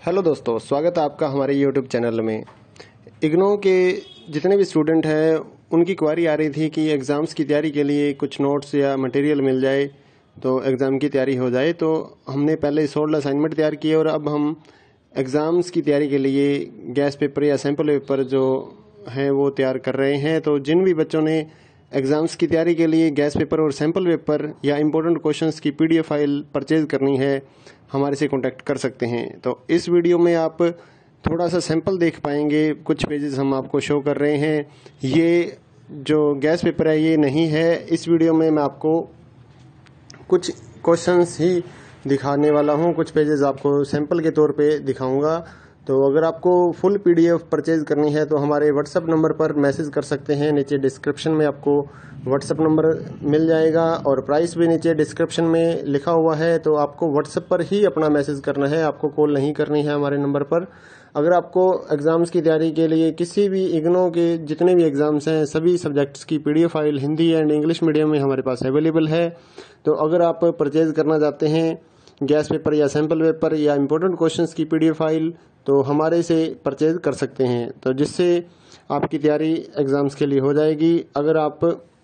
Hello दोस्तों, स्वागत है आपका हमारे यूट्यूब चैनल में। इग्नो के जितने भी स्टूडेंट हैं उनकी क्वारी आ रही थी कि एग्ज़ाम्स की तैयारी के लिए कुछ नोट्स या मटेरियल मिल जाए तो एग्ज़ाम की तैयारी हो जाए। तो हमने पहले 16 असाइनमेंट तैयार किए और अब हम एग्ज़ाम्स की तैयारी के लिए गैस पेपर या सैम्पल पेपर जो हैं वो तैयार कर रहे हैं। तो जिन भी बच्चों ने एग्ज़ाम्स की तैयारी के लिए गैस पेपर और सैम्पल पेपर या इम्पोर्टेंट क्वेश्चंस की PDF फाइल परचेज़ करनी है, हमारे से कांटेक्ट कर सकते हैं। तो इस वीडियो में आप थोड़ा सा सैंपल देख पाएंगे, कुछ पेजेस हम आपको शो कर रहे हैं। ये जो गैस पेपर है ये नहीं है। इस वीडियो में मैं आपको कुछ क्वेश्चंस ही दिखाने वाला हूँ, कुछ पेजेस आपको सैंपल के तौर पे दिखाऊंगा। तो अगर आपको फुल PDF परचेज करनी है तो हमारे WhatsApp नंबर पर मैसेज कर सकते हैं। नीचे डिस्क्रिप्शन में आपको WhatsApp नंबर मिल जाएगा और प्राइस भी नीचे डिस्क्रिप्शन में लिखा हुआ है। तो आपको WhatsApp पर ही अपना मैसेज करना है, आपको कॉल नहीं करनी है हमारे नंबर पर। अगर आपको एग्ज़ाम्स की तैयारी के लिए किसी भी इग्नो के जितने भी एग्ज़ाम्स हैं सभी सब्जेक्ट्स की PDF file Hindi and English medium में हमारे पास अवेलेबल है। तो अगर आप परचेज करना चाहते हैं गैस पेपर या सैम्पल पेपर या इम्पोर्टेंट क्वेश्चंस की PDF फाइल तो हमारे से परचेज कर सकते हैं, तो जिससे आपकी तैयारी एग्ज़ाम्स के लिए हो जाएगी। अगर आप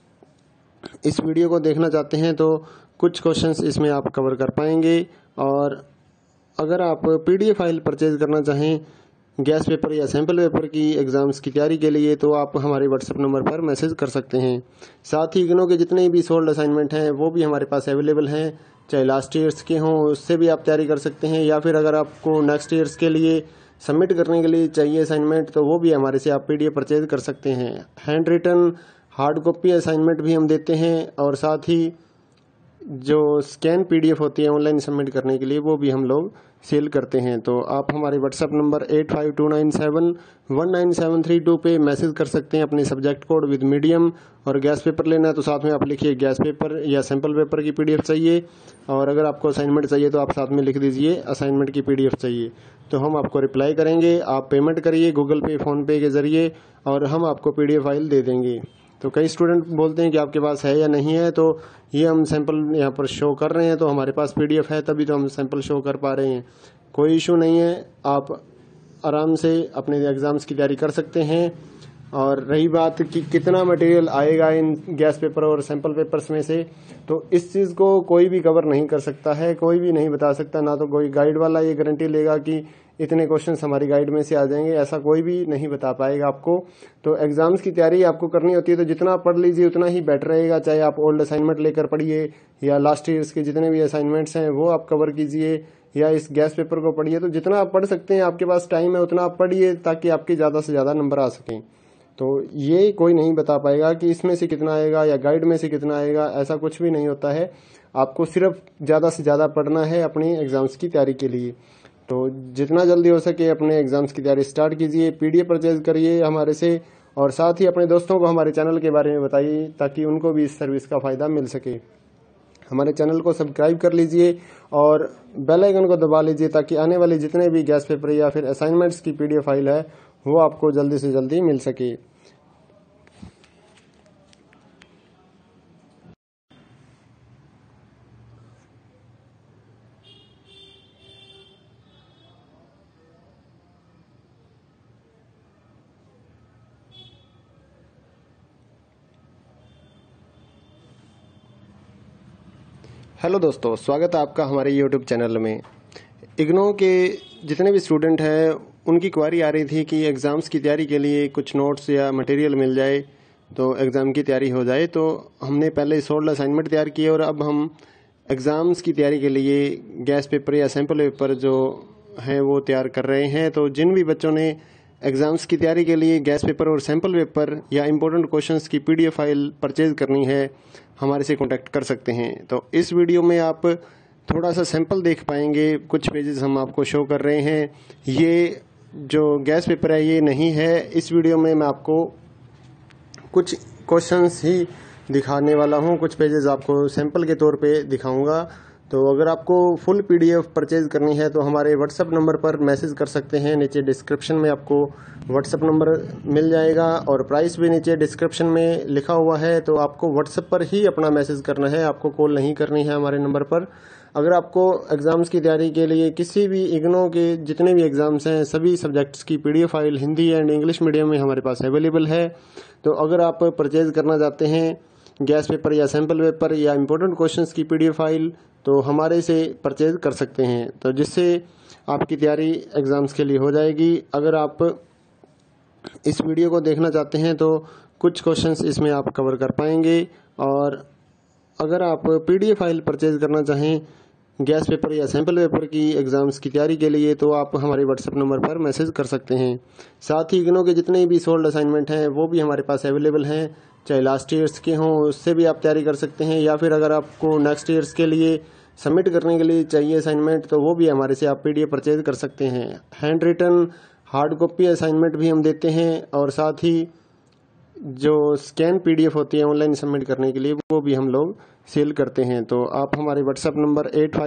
इस वीडियो को देखना चाहते हैं तो कुछ क्वेश्चंस इसमें आप कवर कर पाएंगे। और अगर आप PDF फाइल परचेज करना चाहें गैस पेपर या सैम्पल पेपर की एग्ज़ाम्स की तैयारी के लिए तो आप हमारे WhatsApp नंबर पर मैसेज कर सकते हैं। साथ ही इग्नो के जितने भी सोल्ड असाइनमेंट हैं वो भी हमारे पास अवेलेबल हैं, चाहे लास्ट ईयर्स के हों उससे भी आप तैयारी कर सकते हैं, या फिर अगर आपको नेक्स्ट ईयर्स के लिए सबमिट करने के लिए चाहिए असाइनमेंट तो वो भी हमारे से आप PDF परचेज कर सकते हैं। Hand written hard copy assignment भी हम देते हैं और साथ ही जो स्कैन PDF होती है ऑनलाइन सबमिट करने के लिए वो भी हम लोग सेल करते हैं। तो आप हमारे WhatsApp नंबर 8529719732 पे मैसेज कर सकते हैं अपने सब्जेक्ट कोड विद मीडियम। और गैस पेपर लेना है तो साथ में आप लिखिए गैस पेपर या सैम्पल पेपर की PDF चाहिए, और अगर आपको असाइनमेंट चाहिए तो आप साथ में लिख दीजिए असाइनमेंट की PDF चाहिए, तो हम आपको रिप्लाई करेंगे। आप पेमेंट करिए गूगल पे फ़ोनपे के ज़रिए और हम आपको PDF फाइल दे देंगे। तो कई स्टूडेंट बोलते हैं कि आपके पास है या नहीं है, तो ये हम सैंपल यहाँ पर शो कर रहे हैं, तो हमारे पास PDF है तभी तो हम सैंपल शो कर पा रहे हैं। कोई इशू नहीं है, आप आराम से अपने एग्ज़ाम्स की तैयारी कर सकते हैं। और रही बात कि कितना मटेरियल आएगा इन गैस पेपर और सैंपल पेपर्स में से, तो इस चीज़ को कोई भी कवर नहीं कर सकता है, कोई भी नहीं बता सकता। ना तो कोई गाइड वाला ये गारंटी लेगा कि इतने क्वेश्चंस हमारी गाइड में से आ जाएंगे, ऐसा कोई भी नहीं बता पाएगा आपको। तो एग्ज़ाम्स की तैयारी आपको करनी होती है तो जितना पढ़ लीजिए उतना ही बेटर रहेगा। चाहे आप ओल्ड असाइनमेंट लेकर पढ़िए या लास्ट ईयर्स के जितने भी असाइनमेंट्स हैं वो आप कवर कीजिए, या इस गैस पेपर को पढ़िए। तो जितना आप पढ़ सकते हैं, आपके पास टाइम है उतना आप पढ़िए ताकि आपके ज़्यादा से ज़्यादा नंबर आ सकें। तो ये कोई नहीं बता पाएगा कि इसमें से कितना आएगा या गाइड में से कितना आएगा, ऐसा कुछ भी नहीं होता है। आपको सिर्फ ज़्यादा से ज़्यादा पढ़ना है अपनी एग्ज़ाम्स की तैयारी के लिए। तो जितना जल्दी हो सके अपने एग्ज़ाम्स की तैयारी स्टार्ट कीजिए, PDF परचेज करिए हमारे से, और साथ ही अपने दोस्तों को हमारे चैनल के बारे में बताइए ताकि उनको भी इस सर्विस का फ़ायदा मिल सके। हमारे चैनल को सब्सक्राइब कर लीजिए और बेल आइकन को दबा लीजिए ताकि आने वाले जितने भी गैस पेपर या फिर असाइनमेंट्स की PDF फाइल है वो आपको जल्दी से जल्दी मिल सके। हेलो दोस्तों, स्वागत है आपका हमारे यूट्यूब चैनल में। इग्नो के जितने भी स्टूडेंट हैं उनकी क्वारी आ रही थी कि एग्ज़ाम्स की तैयारी के लिए कुछ नोट्स या मटेरियल मिल जाए तो एग्ज़ाम की तैयारी हो जाए। तो हमने पहले 16 असाइनमेंट तैयार किए और अब हम एग्ज़ाम्स की तैयारी के लिए गैस पेपर या सैम्पल पेपर जो हैं वो तैयार कर रहे हैं। तो जिन भी बच्चों ने एग्ज़ाम्स की तैयारी के लिए गैस पेपर और सैम्पल पेपर या इम्पोर्टेंट क्वेश्चंस की PDF फाइल परचेज करनी है, हमारे से कांटेक्ट कर सकते हैं। तो इस वीडियो में आप थोड़ा सा सैंपल देख पाएंगे, कुछ पेजेस हम आपको शो कर रहे हैं। ये जो गैस पेपर है ये नहीं है। इस वीडियो में मैं आपको कुछ क्वेश्चंस ही दिखाने वाला हूँ, कुछ पेजेस आपको सैंपल के तौर पे दिखाऊंगा। तो अगर आपको फुल PDF परचेज करनी है तो हमारे व्हाट्सएप नंबर पर मैसेज कर सकते हैं। नीचे डिस्क्रिप्शन में आपको व्हाट्सएप नंबर मिल जाएगा और प्राइस भी नीचे डिस्क्रिप्शन में लिखा हुआ है। तो आपको व्हाट्सएप पर ही अपना मैसेज करना है, आपको कॉल नहीं करनी है हमारे नंबर पर। अगर आपको एग्ज़ाम्स की तैयारी के लिए किसी भी इग्नो के जितने भी एग्ज़ाम्स हैं सभी सब्जेक्ट्स की PDF file Hindi and English medium में हमारे पास अवेलेबल है। तो अगर आप परचेज़ करना चाहते हैं गैस पेपर या सैम्पल पेपर या इम्पोर्टेंट क्वेश्चंस की PDF फाइल तो हमारे से परचेज कर सकते हैं, तो जिससे आपकी तैयारी एग्ज़ाम्स के लिए हो जाएगी। अगर आप इस वीडियो को देखना चाहते हैं तो कुछ क्वेश्चंस इसमें आप कवर कर पाएंगे। और अगर आप PDF फाइल परचेज करना चाहें गैस पेपर या सैम्पल पेपर की एग्ज़ाम्स की तैयारी के लिए तो आप हमारे व्हाट्सएप नंबर पर मैसेज कर सकते हैं। साथ ही इग्नो के जितने भी सोल्ड असाइनमेंट हैं वो भी हमारे पास अवेलेबल हैं, चाहे लास्ट ईयर्स के हों उससे भी आप तैयारी कर सकते हैं, या फिर अगर आपको नेक्स्ट ईयर्स के लिए सबमिट करने के लिए चाहिए असाइनमेंट तो वो भी हमारे से आप PDF परचेज कर सकते हैं। Hand written hard copy assignment भी हम देते हैं और साथ ही जो स्कैन PDF होती है ऑनलाइन सबमिट करने के लिए वो भी हम लोग सेल करते हैं। तो आप हमारे व्हाट्सएप नंबर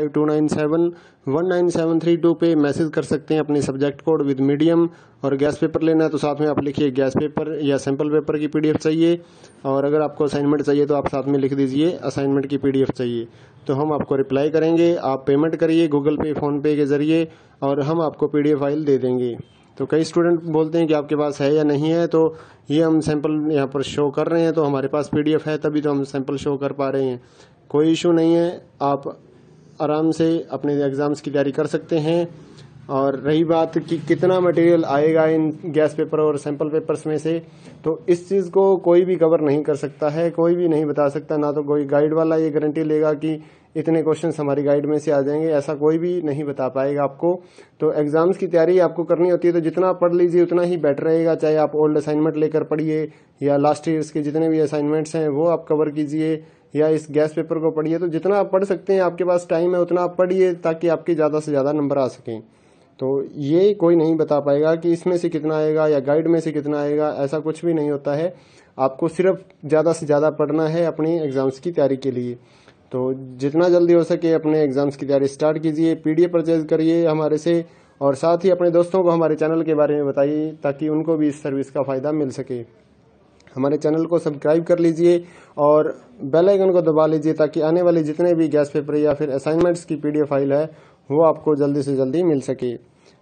8529719732 पे मैसेज कर सकते हैं अपने सब्जेक्ट कोड विद मीडियम। और गैस पेपर लेना है तो साथ में आप लिखिए गैस पेपर या सैम्पल पेपर की PDF चाहिए, और अगर आपको असाइनमेंट चाहिए तो आप साथ में लिख दीजिए असाइनमेंट की PDF चाहिए, तो हम आपको रिप्लाई करेंगे। आप पेमेंट करिए गूगल पे फ़ोनपे के ज़रिए और हम आपको PDF फाइल दे देंगे। तो कई स्टूडेंट बोलते हैं कि आपके पास है या नहीं है, तो ये हम सैंपल यहाँ पर शो कर रहे हैं तो हमारे पास PDF है तभी तो हम सैंपल शो कर पा रहे हैं। कोई इशू नहीं है, आप आराम से अपने एग्ज़ाम्स की तैयारी कर सकते हैं। और रही बात कि कितना मटेरियल आएगा इन गैस पेपर और सैंपल पेपर्स में से, तो इस चीज़ को कोई भी कवर नहीं कर सकता है, कोई भी नहीं बता सकता। ना तो कोई गाइड वाला ये गारंटी लेगा कि इतने क्वेश्चंस हमारी गाइड में से आ जाएंगे, ऐसा कोई भी नहीं बता पाएगा आपको। तो एग्ज़ाम्स की तैयारी आपको करनी होती है तो जितना पढ़ लीजिए उतना ही बेटर रहेगा। चाहे आप ओल्ड असाइनमेंट लेकर पढ़िए या लास्ट ईयर्स के जितने भी असाइनमेंट्स हैं वो आप कवर कीजिए, या इस गैस पेपर को पढ़िए। तो जितना आप पढ़ सकते हैं, आपके पास टाइम है उतना आप पढ़िए ताकि आपके ज़्यादा से ज़्यादा नंबर आ सकें। तो ये कोई नहीं बता पाएगा कि इसमें से कितना आएगा या गाइड में से कितना आएगा, ऐसा कुछ भी नहीं होता है। आपको सिर्फ ज़्यादा से ज़्यादा पढ़ना है अपनी एग्ज़ाम्स की तैयारी के लिए। तो जितना जल्दी हो सके अपने एग्ज़ाम्स की तैयारी स्टार्ट कीजिए, PDF परचेज करिए हमारे से, और साथ ही अपने दोस्तों को हमारे चैनल के बारे में बताइए ताकि उनको भी इस सर्विस का फ़ायदा मिल सके। हमारे चैनल को सब्सक्राइब कर लीजिए और बेल आइकन को दबा लीजिए ताकि आने वाले जितने भी गैस पेपर या फिर असाइनमेंट्स की PDF फाइल है वो आपको जल्दी से जल्दी मिल सके।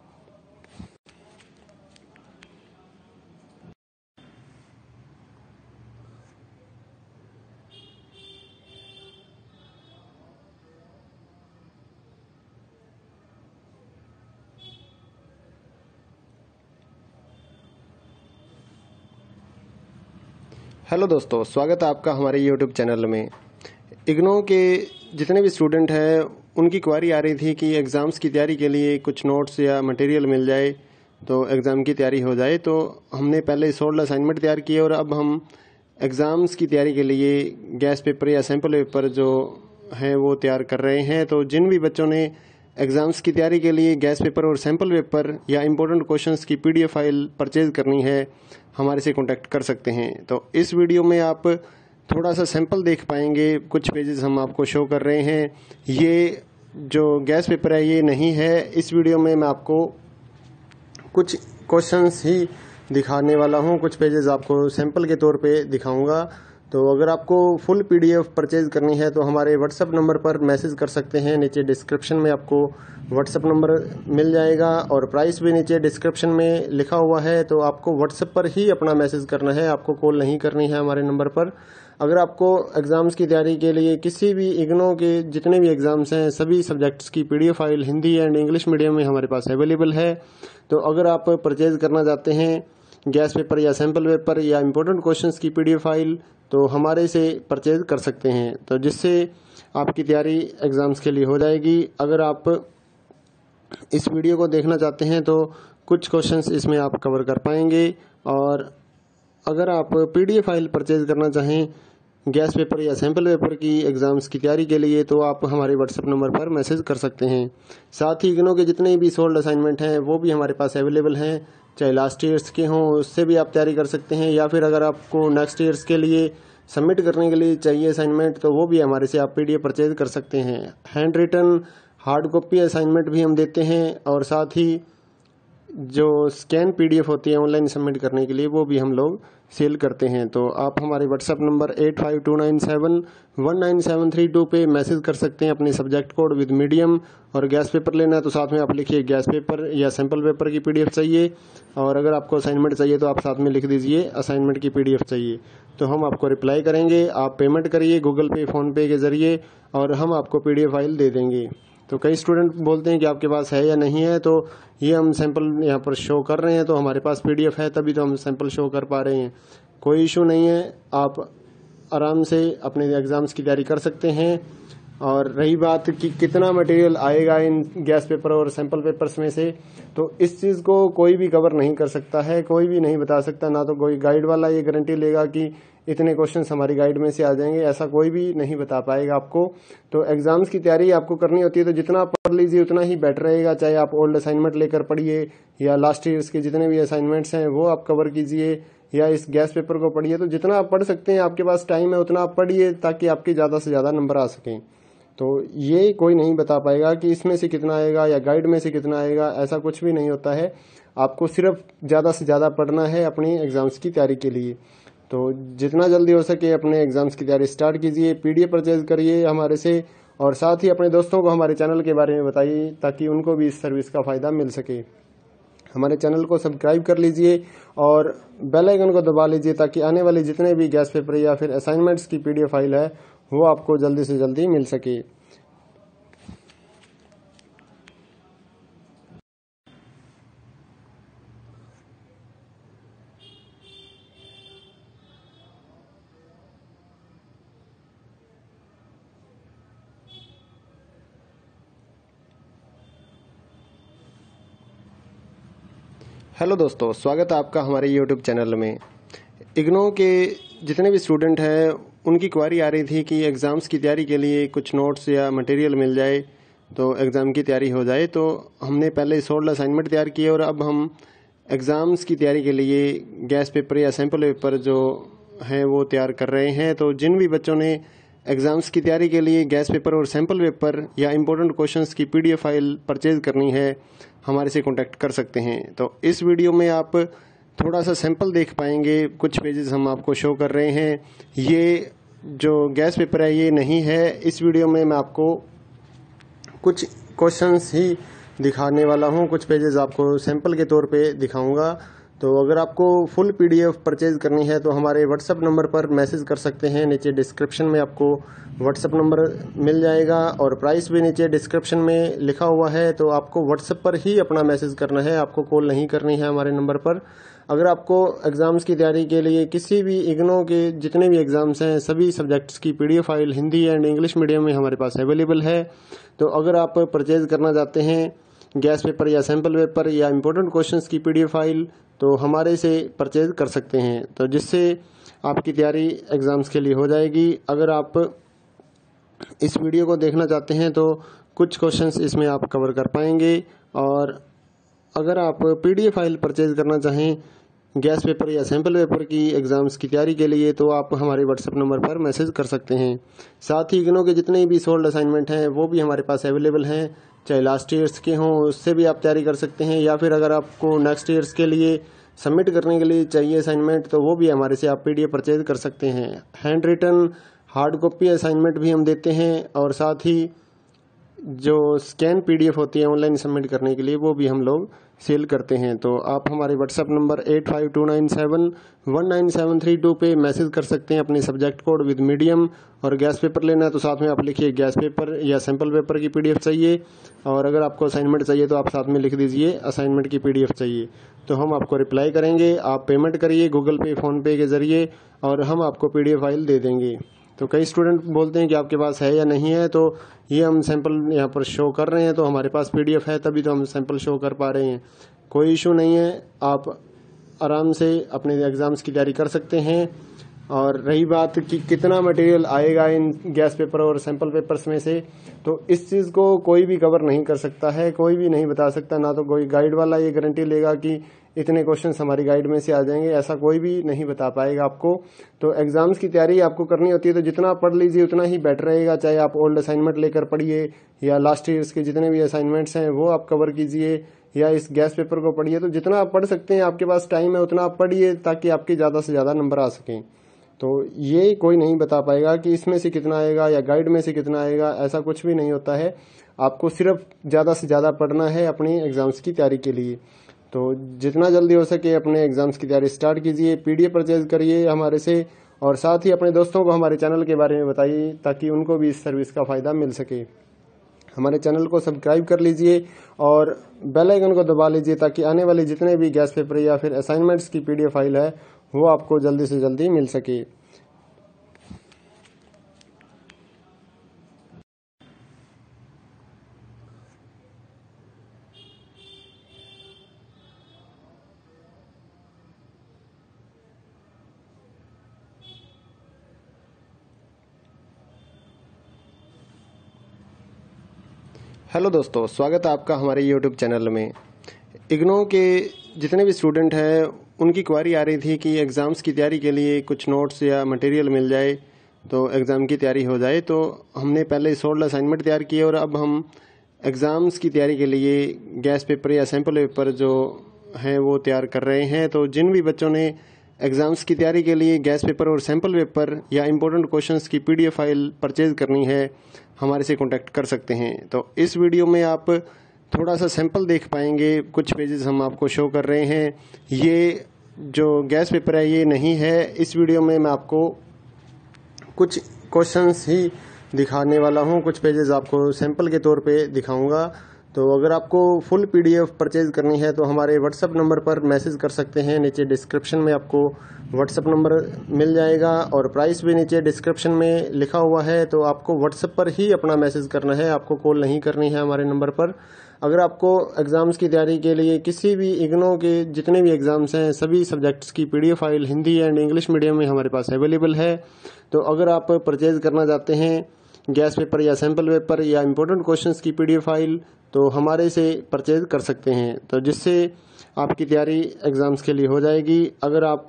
हेलो दोस्तों, स्वागत है आपका हमारे YouTube चैनल में। इग्नो के जितने भी स्टूडेंट हैं उनकी क्वारी आ रही थी कि एग्ज़ाम्स की तैयारी के लिए कुछ नोट्स या मटेरियल मिल जाए तो एग्ज़ाम की तैयारी हो जाए। तो हमने पहले सोल्ड असाइनमेंट तैयार किए और अब हम एग्ज़ाम्स की तैयारी के लिए गैस पेपर या सैम्पल पेपर जो हैं वो तैयार कर रहे हैं। तो जिन भी बच्चों ने एग्ज़ाम्स की तैयारी के लिए गैस पेपर और सैम्पल पेपर या इम्पोर्टेंट क्वेश्चंस की PDF फाइल परचेज़ करनी है हमारे से कांटेक्ट कर सकते हैं। तो इस वीडियो में आप थोड़ा सा सैंपल देख पाएंगे, कुछ पेजेस हम आपको शो कर रहे हैं। ये जो गैस पेपर है ये नहीं है, इस वीडियो में मैं आपको कुछ क्वेश्चंस ही दिखाने वाला हूँ, कुछ पेजेस आपको सैंपल के तौर पे दिखाऊंगा। तो अगर आपको फुल PDF परचेज करनी है तो हमारे व्हाट्सएप नंबर पर मैसेज कर सकते हैं। नीचे डिस्क्रिप्शन में आपको व्हाट्सएप नंबर मिल जाएगा और प्राइस भी नीचे डिस्क्रिप्शन में लिखा हुआ है। तो आपको व्हाट्सएप पर ही अपना मैसेज करना है, आपको कॉल नहीं करनी है हमारे नंबर पर। अगर आपको एग्ज़ाम्स की तैयारी के लिए किसी भी इग्नो के जितने भी एग्ज़ाम्स हैं सभी सब्जेक्ट्स की PDF file Hindi and English medium में हमारे पास अवेलेबल है। तो अगर आप परचेज करना चाहते हैं गैस पेपर या सैम्पल पेपर या इम्पोर्टेंट क्वेश्चंस की PDF फाइल तो हमारे से परचेज कर सकते हैं, तो जिससे आपकी तैयारी एग्ज़ाम्स के लिए हो जाएगी। अगर आप इस वीडियो को देखना चाहते हैं तो कुछ क्वेश्चंस इसमें आप कवर कर पाएंगे। और अगर आप PDF फाइल परचेज करना चाहें गैस पेपर या सैम्पल पेपर की एग्ज़ाम्स की तैयारी के लिए तो आप हमारे व्हाट्सएप नंबर पर मैसेज कर सकते हैं। साथ ही इग्नो के जितने भी सोल्ड असाइनमेंट हैं वो भी हमारे पास अवेलेबल हैं, चाहे लास्ट ईयर्स के हों उससे भी आप तैयारी कर सकते हैं, या फिर अगर आपको नेक्स्ट ईयर्स के लिए सबमिट करने के लिए चाहिए असाइनमेंट, तो वो भी हमारे से आप PDF परचेज कर सकते हैं। Hand written hard copy assignment भी हम देते हैं और साथ ही जो स्कैन PDF होती है ऑनलाइन सबमिट करने के लिए वो भी हम लोग सेल करते हैं। तो आप हमारे व्हाट्सएप नंबर 8529719732 पे मैसेज कर सकते हैं अपने सब्जेक्ट कोड विद मीडियम। और गैस पेपर लेना है तो साथ में आप लिखिए गैस पेपर या सैम्पल पेपर की PDF चाहिए, और अगर आपको असाइनमेंट चाहिए तो आप साथ में लिख दीजिए असाइनमेंट की PDF चाहिए, तो हम आपको रिप्लाई करेंगे। आप पेमेंट करिए गूगल पे फ़ोनपे के ज़रिए और हम आपको PDF फाइल दे देंगे। तो कई स्टूडेंट बोलते हैं कि आपके पास है या नहीं है, तो ये हम सैंपल यहाँ पर शो कर रहे हैं, तो हमारे पास PDF है तभी तो हम सैंपल शो कर पा रहे हैं। कोई इशू नहीं है, आप आराम से अपने एग्ज़ाम्स की तैयारी कर सकते हैं। और रही बात कि कितना मटेरियल आएगा इन गैस पेपर और सैंपल पेपर्स में से, तो इस चीज़ को कोई भी कवर नहीं कर सकता है, कोई भी नहीं बता सकता। ना तो कोई गाइड वाला ये गारंटी लेगा कि इतने क्वेश्चंस हमारी गाइड में से आ जाएंगे, ऐसा कोई भी नहीं बता पाएगा आपको। तो एग्जाम्स की तैयारी आपको करनी होती है तो जितना पढ़ लीजिए उतना ही बेटर रहेगा। चाहे आप ओल्ड असाइनमेंट लेकर पढ़िए या लास्ट ईयर्स के जितने भी असाइनमेंट्स हैं वो आप कवर कीजिए, या इस गैस पेपर को पढ़िए। तो जितना आप पढ़ सकते हैं, आपके पास टाइम है उतना आप पढ़िए ताकि आपके ज़्यादा से ज़्यादा नंबर आ सकें। तो ये कोई नहीं बता पाएगा कि इसमें से कितना आएगा या गाइड में से कितना आएगा, ऐसा कुछ भी नहीं होता है। आपको सिर्फ ज़्यादा से ज़्यादा पढ़ना है अपनी एग्ज़ाम्स की तैयारी के लिए। तो जितना जल्दी हो सके अपने एग्ज़ाम्स की तैयारी स्टार्ट कीजिए, PDF परचेज करिए हमारे से, और साथ ही अपने दोस्तों को हमारे चैनल के बारे में बताइए ताकि उनको भी इस सर्विस का फ़ायदा मिल सके। हमारे चैनल को सब्सक्राइब कर लीजिए और बेल आइकन को दबा लीजिए ताकि आने वाले जितने भी गैस पेपर या फिर असाइनमेंट्स की PDF फाइल है वो आपको जल्दी से जल्दी मिल सके। हेलो दोस्तों, स्वागत है आपका हमारे YouTube चैनल में। इग्नो के जितने भी स्टूडेंट हैं उनकी क्वारी आ रही थी कि एग्ज़ाम्स की तैयारी के लिए कुछ नोट्स या मटेरियल मिल जाए तो एग्ज़ाम की तैयारी हो जाए। तो हमने पहले 16 असाइनमेंट तैयार किए और अब हम एग्ज़ाम्स की तैयारी के लिए गैस पेपर या सैम्पल पेपर जो हैं वो तैयार कर रहे हैं। तो जिन भी बच्चों ने एग्ज़ाम्स की तैयारी के लिए गैस पेपर और सैम्पल पेपर या इम्पोर्टेंट क्वेश्चंस की PDF फाइल परचेज़ करनी है हमारे से कांटेक्ट कर सकते हैं। तो इस वीडियो में आप थोड़ा सा सैंपल देख पाएंगे, कुछ पेजेस हम आपको शो कर रहे हैं। ये जो गैस पेपर है ये नहीं है, इस वीडियो में मैं आपको कुछ क्वेश्चंस ही दिखाने वाला हूँ, कुछ पेजेस आपको सैंपल के तौर पे दिखाऊंगा। तो अगर आपको फुल PDF परचेज करनी है तो हमारे व्हाट्सएप नंबर पर मैसेज कर सकते हैं। नीचे डिस्क्रिप्शन में आपको व्हाट्सएप नंबर मिल जाएगा और प्राइस भी नीचे डिस्क्रिप्शन में लिखा हुआ है। तो आपको व्हाट्सएप पर ही अपना मैसेज करना है, आपको कॉल नहीं करनी है हमारे नंबर पर। अगर आपको एग्ज़ाम्स की तैयारी के लिए किसी भी इग्नो के जितने भी एग्ज़ाम्स हैं सभी सब्जेक्ट्स की PDF file Hindi and English medium में हमारे पास अवेलेबल है। तो अगर आप परचेज करना चाहते हैं गैस पेपर या सैम्पल पेपर या इम्पोर्टेंट क्वेश्चंस की PDF फाइल तो हमारे से परचेज कर सकते हैं, तो जिससे आपकी तैयारी एग्ज़ाम्स के लिए हो जाएगी। अगर आप इस वीडियो को देखना चाहते हैं तो कुछ क्वेश्चंस इसमें आप कवर कर पाएंगे। और अगर आप PDF फाइल परचेज करना चाहें गैस पेपर या सैम्पल पेपर की एग्ज़ाम्स की तैयारी के लिए तो आप हमारे व्हाट्सएप नंबर पर मैसेज कर सकते हैं। साथ ही इग्नो के जितने भी सोल्ड असाइनमेंट हैं वो भी हमारे पास अवेलेबल हैं, चाहे लास्ट ईयर्स के हों उससे भी आप तैयारी कर सकते हैं, या फिर अगर आपको नेक्स्ट ईयर्स के लिए सबमिट करने के लिए चाहिए असाइनमेंट तो वो भी हमारे से आप PDF परचेज कर सकते हैं। Hand written hard copy assignment भी हम देते हैं और साथ ही जो स्कैन PDF होती है ऑनलाइन सबमिट करने के लिए वो भी हम लोग सेल करते हैं। तो आप हमारे व्हाट्सएप नंबर 8529719732 पे मैसेज कर सकते हैं अपने सब्जेक्ट कोड विद मीडियम। और गैस पेपर लेना है तो साथ में आप लिखिए गैस पेपर या सैम्पल पेपर की PDF चाहिए, और अगर आपको असाइनमेंट चाहिए तो आप साथ में लिख दीजिए असाइनमेंट की PDF चाहिए, तो हम आपको रिप्लाई करेंगे। आप पेमेंट करिए गूगल पे फ़ोनपे के ज़रिए और हम आपको PDF फाइल दे देंगे। तो कई स्टूडेंट बोलते हैं कि आपके पास है या नहीं है, तो ये हम सैंपल यहाँ पर शो कर रहे हैं, तो हमारे पास PDF है तभी तो हम सैंपल शो कर पा रहे हैं। कोई इशू नहीं है, आप आराम से अपने एग्ज़ाम्स की तैयारी कर सकते हैं। और रही बात कि कितना मटेरियल आएगा इन गैस पेपर और सैंपल पेपर्स में से, तो इस चीज़ को कोई भी कवर नहीं कर सकता है, कोई भी नहीं बता सकता। ना तो कोई गाइड वाला ये गारंटी लेगा कि इतने क्वेश्चंस हमारी गाइड में से आ जाएंगे, ऐसा कोई भी नहीं बता पाएगा आपको। तो एग्जाम्स की तैयारी आपको करनी होती है तो जितना पढ़ लीजिए उतना ही बेटर रहेगा। चाहे आप ओल्ड असाइनमेंट लेकर पढ़िए या लास्ट ईयर्स के जितने भी असाइनमेंट्स हैं वो आप कवर कीजिए या इस गैस पेपर को पढ़िए। तो जितना आप पढ़ सकते हैं, आपके पास टाइम है उतना आप पढ़िए ताकि आपके ज़्यादा से ज़्यादा नंबर आ सकें। तो ये कोई नहीं बता पाएगा कि इसमें से कितना आएगा या गाइड में से कितना आएगा, ऐसा कुछ भी नहीं होता है। आपको सिर्फ ज़्यादा से ज़्यादा पढ़ना है अपनी एग्ज़ाम्स की तैयारी के लिए। तो जितना जल्दी हो सके अपने एग्ज़ाम्स की तैयारी स्टार्ट कीजिए, पीडीएफ परचेज करिए हमारे से, और साथ ही अपने दोस्तों को हमारे चैनल के बारे में बताइए ताकि उनको भी इस सर्विस का फ़ायदा मिल सके। हमारे चैनल को सब्सक्राइब कर लीजिए और बेल आइकन को दबा लीजिए ताकि आने वाले जितने भी गैस पेपर या फिर असाइनमेंट्स की पीडीएफ फाइल है वो आपको जल्दी से जल्दी मिल सके। हेलो दोस्तों, स्वागत है आपका हमारे यूट्यूब चैनल में। इग्नो के जितने भी स्टूडेंट हैं उनकी क्वारी आ रही थी कि एग्ज़ाम्स की तैयारी के लिए कुछ नोट्स या मटेरियल मिल जाए तो एग्ज़ाम की तैयारी हो जाए। तो हमने पहले 16 असाइनमेंट तैयार किए और अब हम एग्ज़ाम्स की तैयारी के लिए गैस पेपर या सैम्पल पेपर जो हैं वो तैयार कर रहे हैं। तो जिन भी बच्चों ने एग्ज़ाम्स की तैयारी के लिए गैस पेपर और सैम्पल पेपर या इम्पोर्टेंट क्वेश्चंस की पीडीएफ फाइल परचेज करनी है, हमारे से कांटेक्ट कर सकते हैं। तो इस वीडियो में आप थोड़ा सा सैंपल देख पाएंगे, कुछ पेजेस हम आपको शो कर रहे हैं। ये जो गैस पेपर है ये नहीं है। इस वीडियो में मैं आपको कुछ क्वेश्चंस ही दिखाने वाला हूँ, कुछ पेजेस आपको सैंपल के तौर पे दिखाऊंगा। तो अगर आपको फुल पीडीएफ परचेज करनी है तो हमारे व्हाट्सएप नंबर पर मैसेज कर सकते हैं। नीचे डिस्क्रिप्शन में आपको व्हाट्सएप नंबर मिल जाएगा और प्राइस भी नीचे डिस्क्रिप्शन में लिखा हुआ है। तो आपको व्हाट्सएप पर ही अपना मैसेज करना है, आपको कॉल नहीं करनी है हमारे नंबर पर। अगर आपको एग्ज़ाम्स की तैयारी के लिए किसी भी इग्नो के जितने भी एग्ज़ाम्स हैं सभी सब्जेक्ट्स की PDF file Hindi and English medium में हमारे पास अवेलेबल है। तो अगर आप परचेज करना चाहते हैं गैस पेपर या सैम्पल पेपर या इम्पोर्टेंट क्वेश्चंस की पीडीएफ फाइल तो हमारे से परचेज कर सकते हैं, तो जिससे आपकी तैयारी एग्ज़ाम्स के लिए हो जाएगी। अगर आप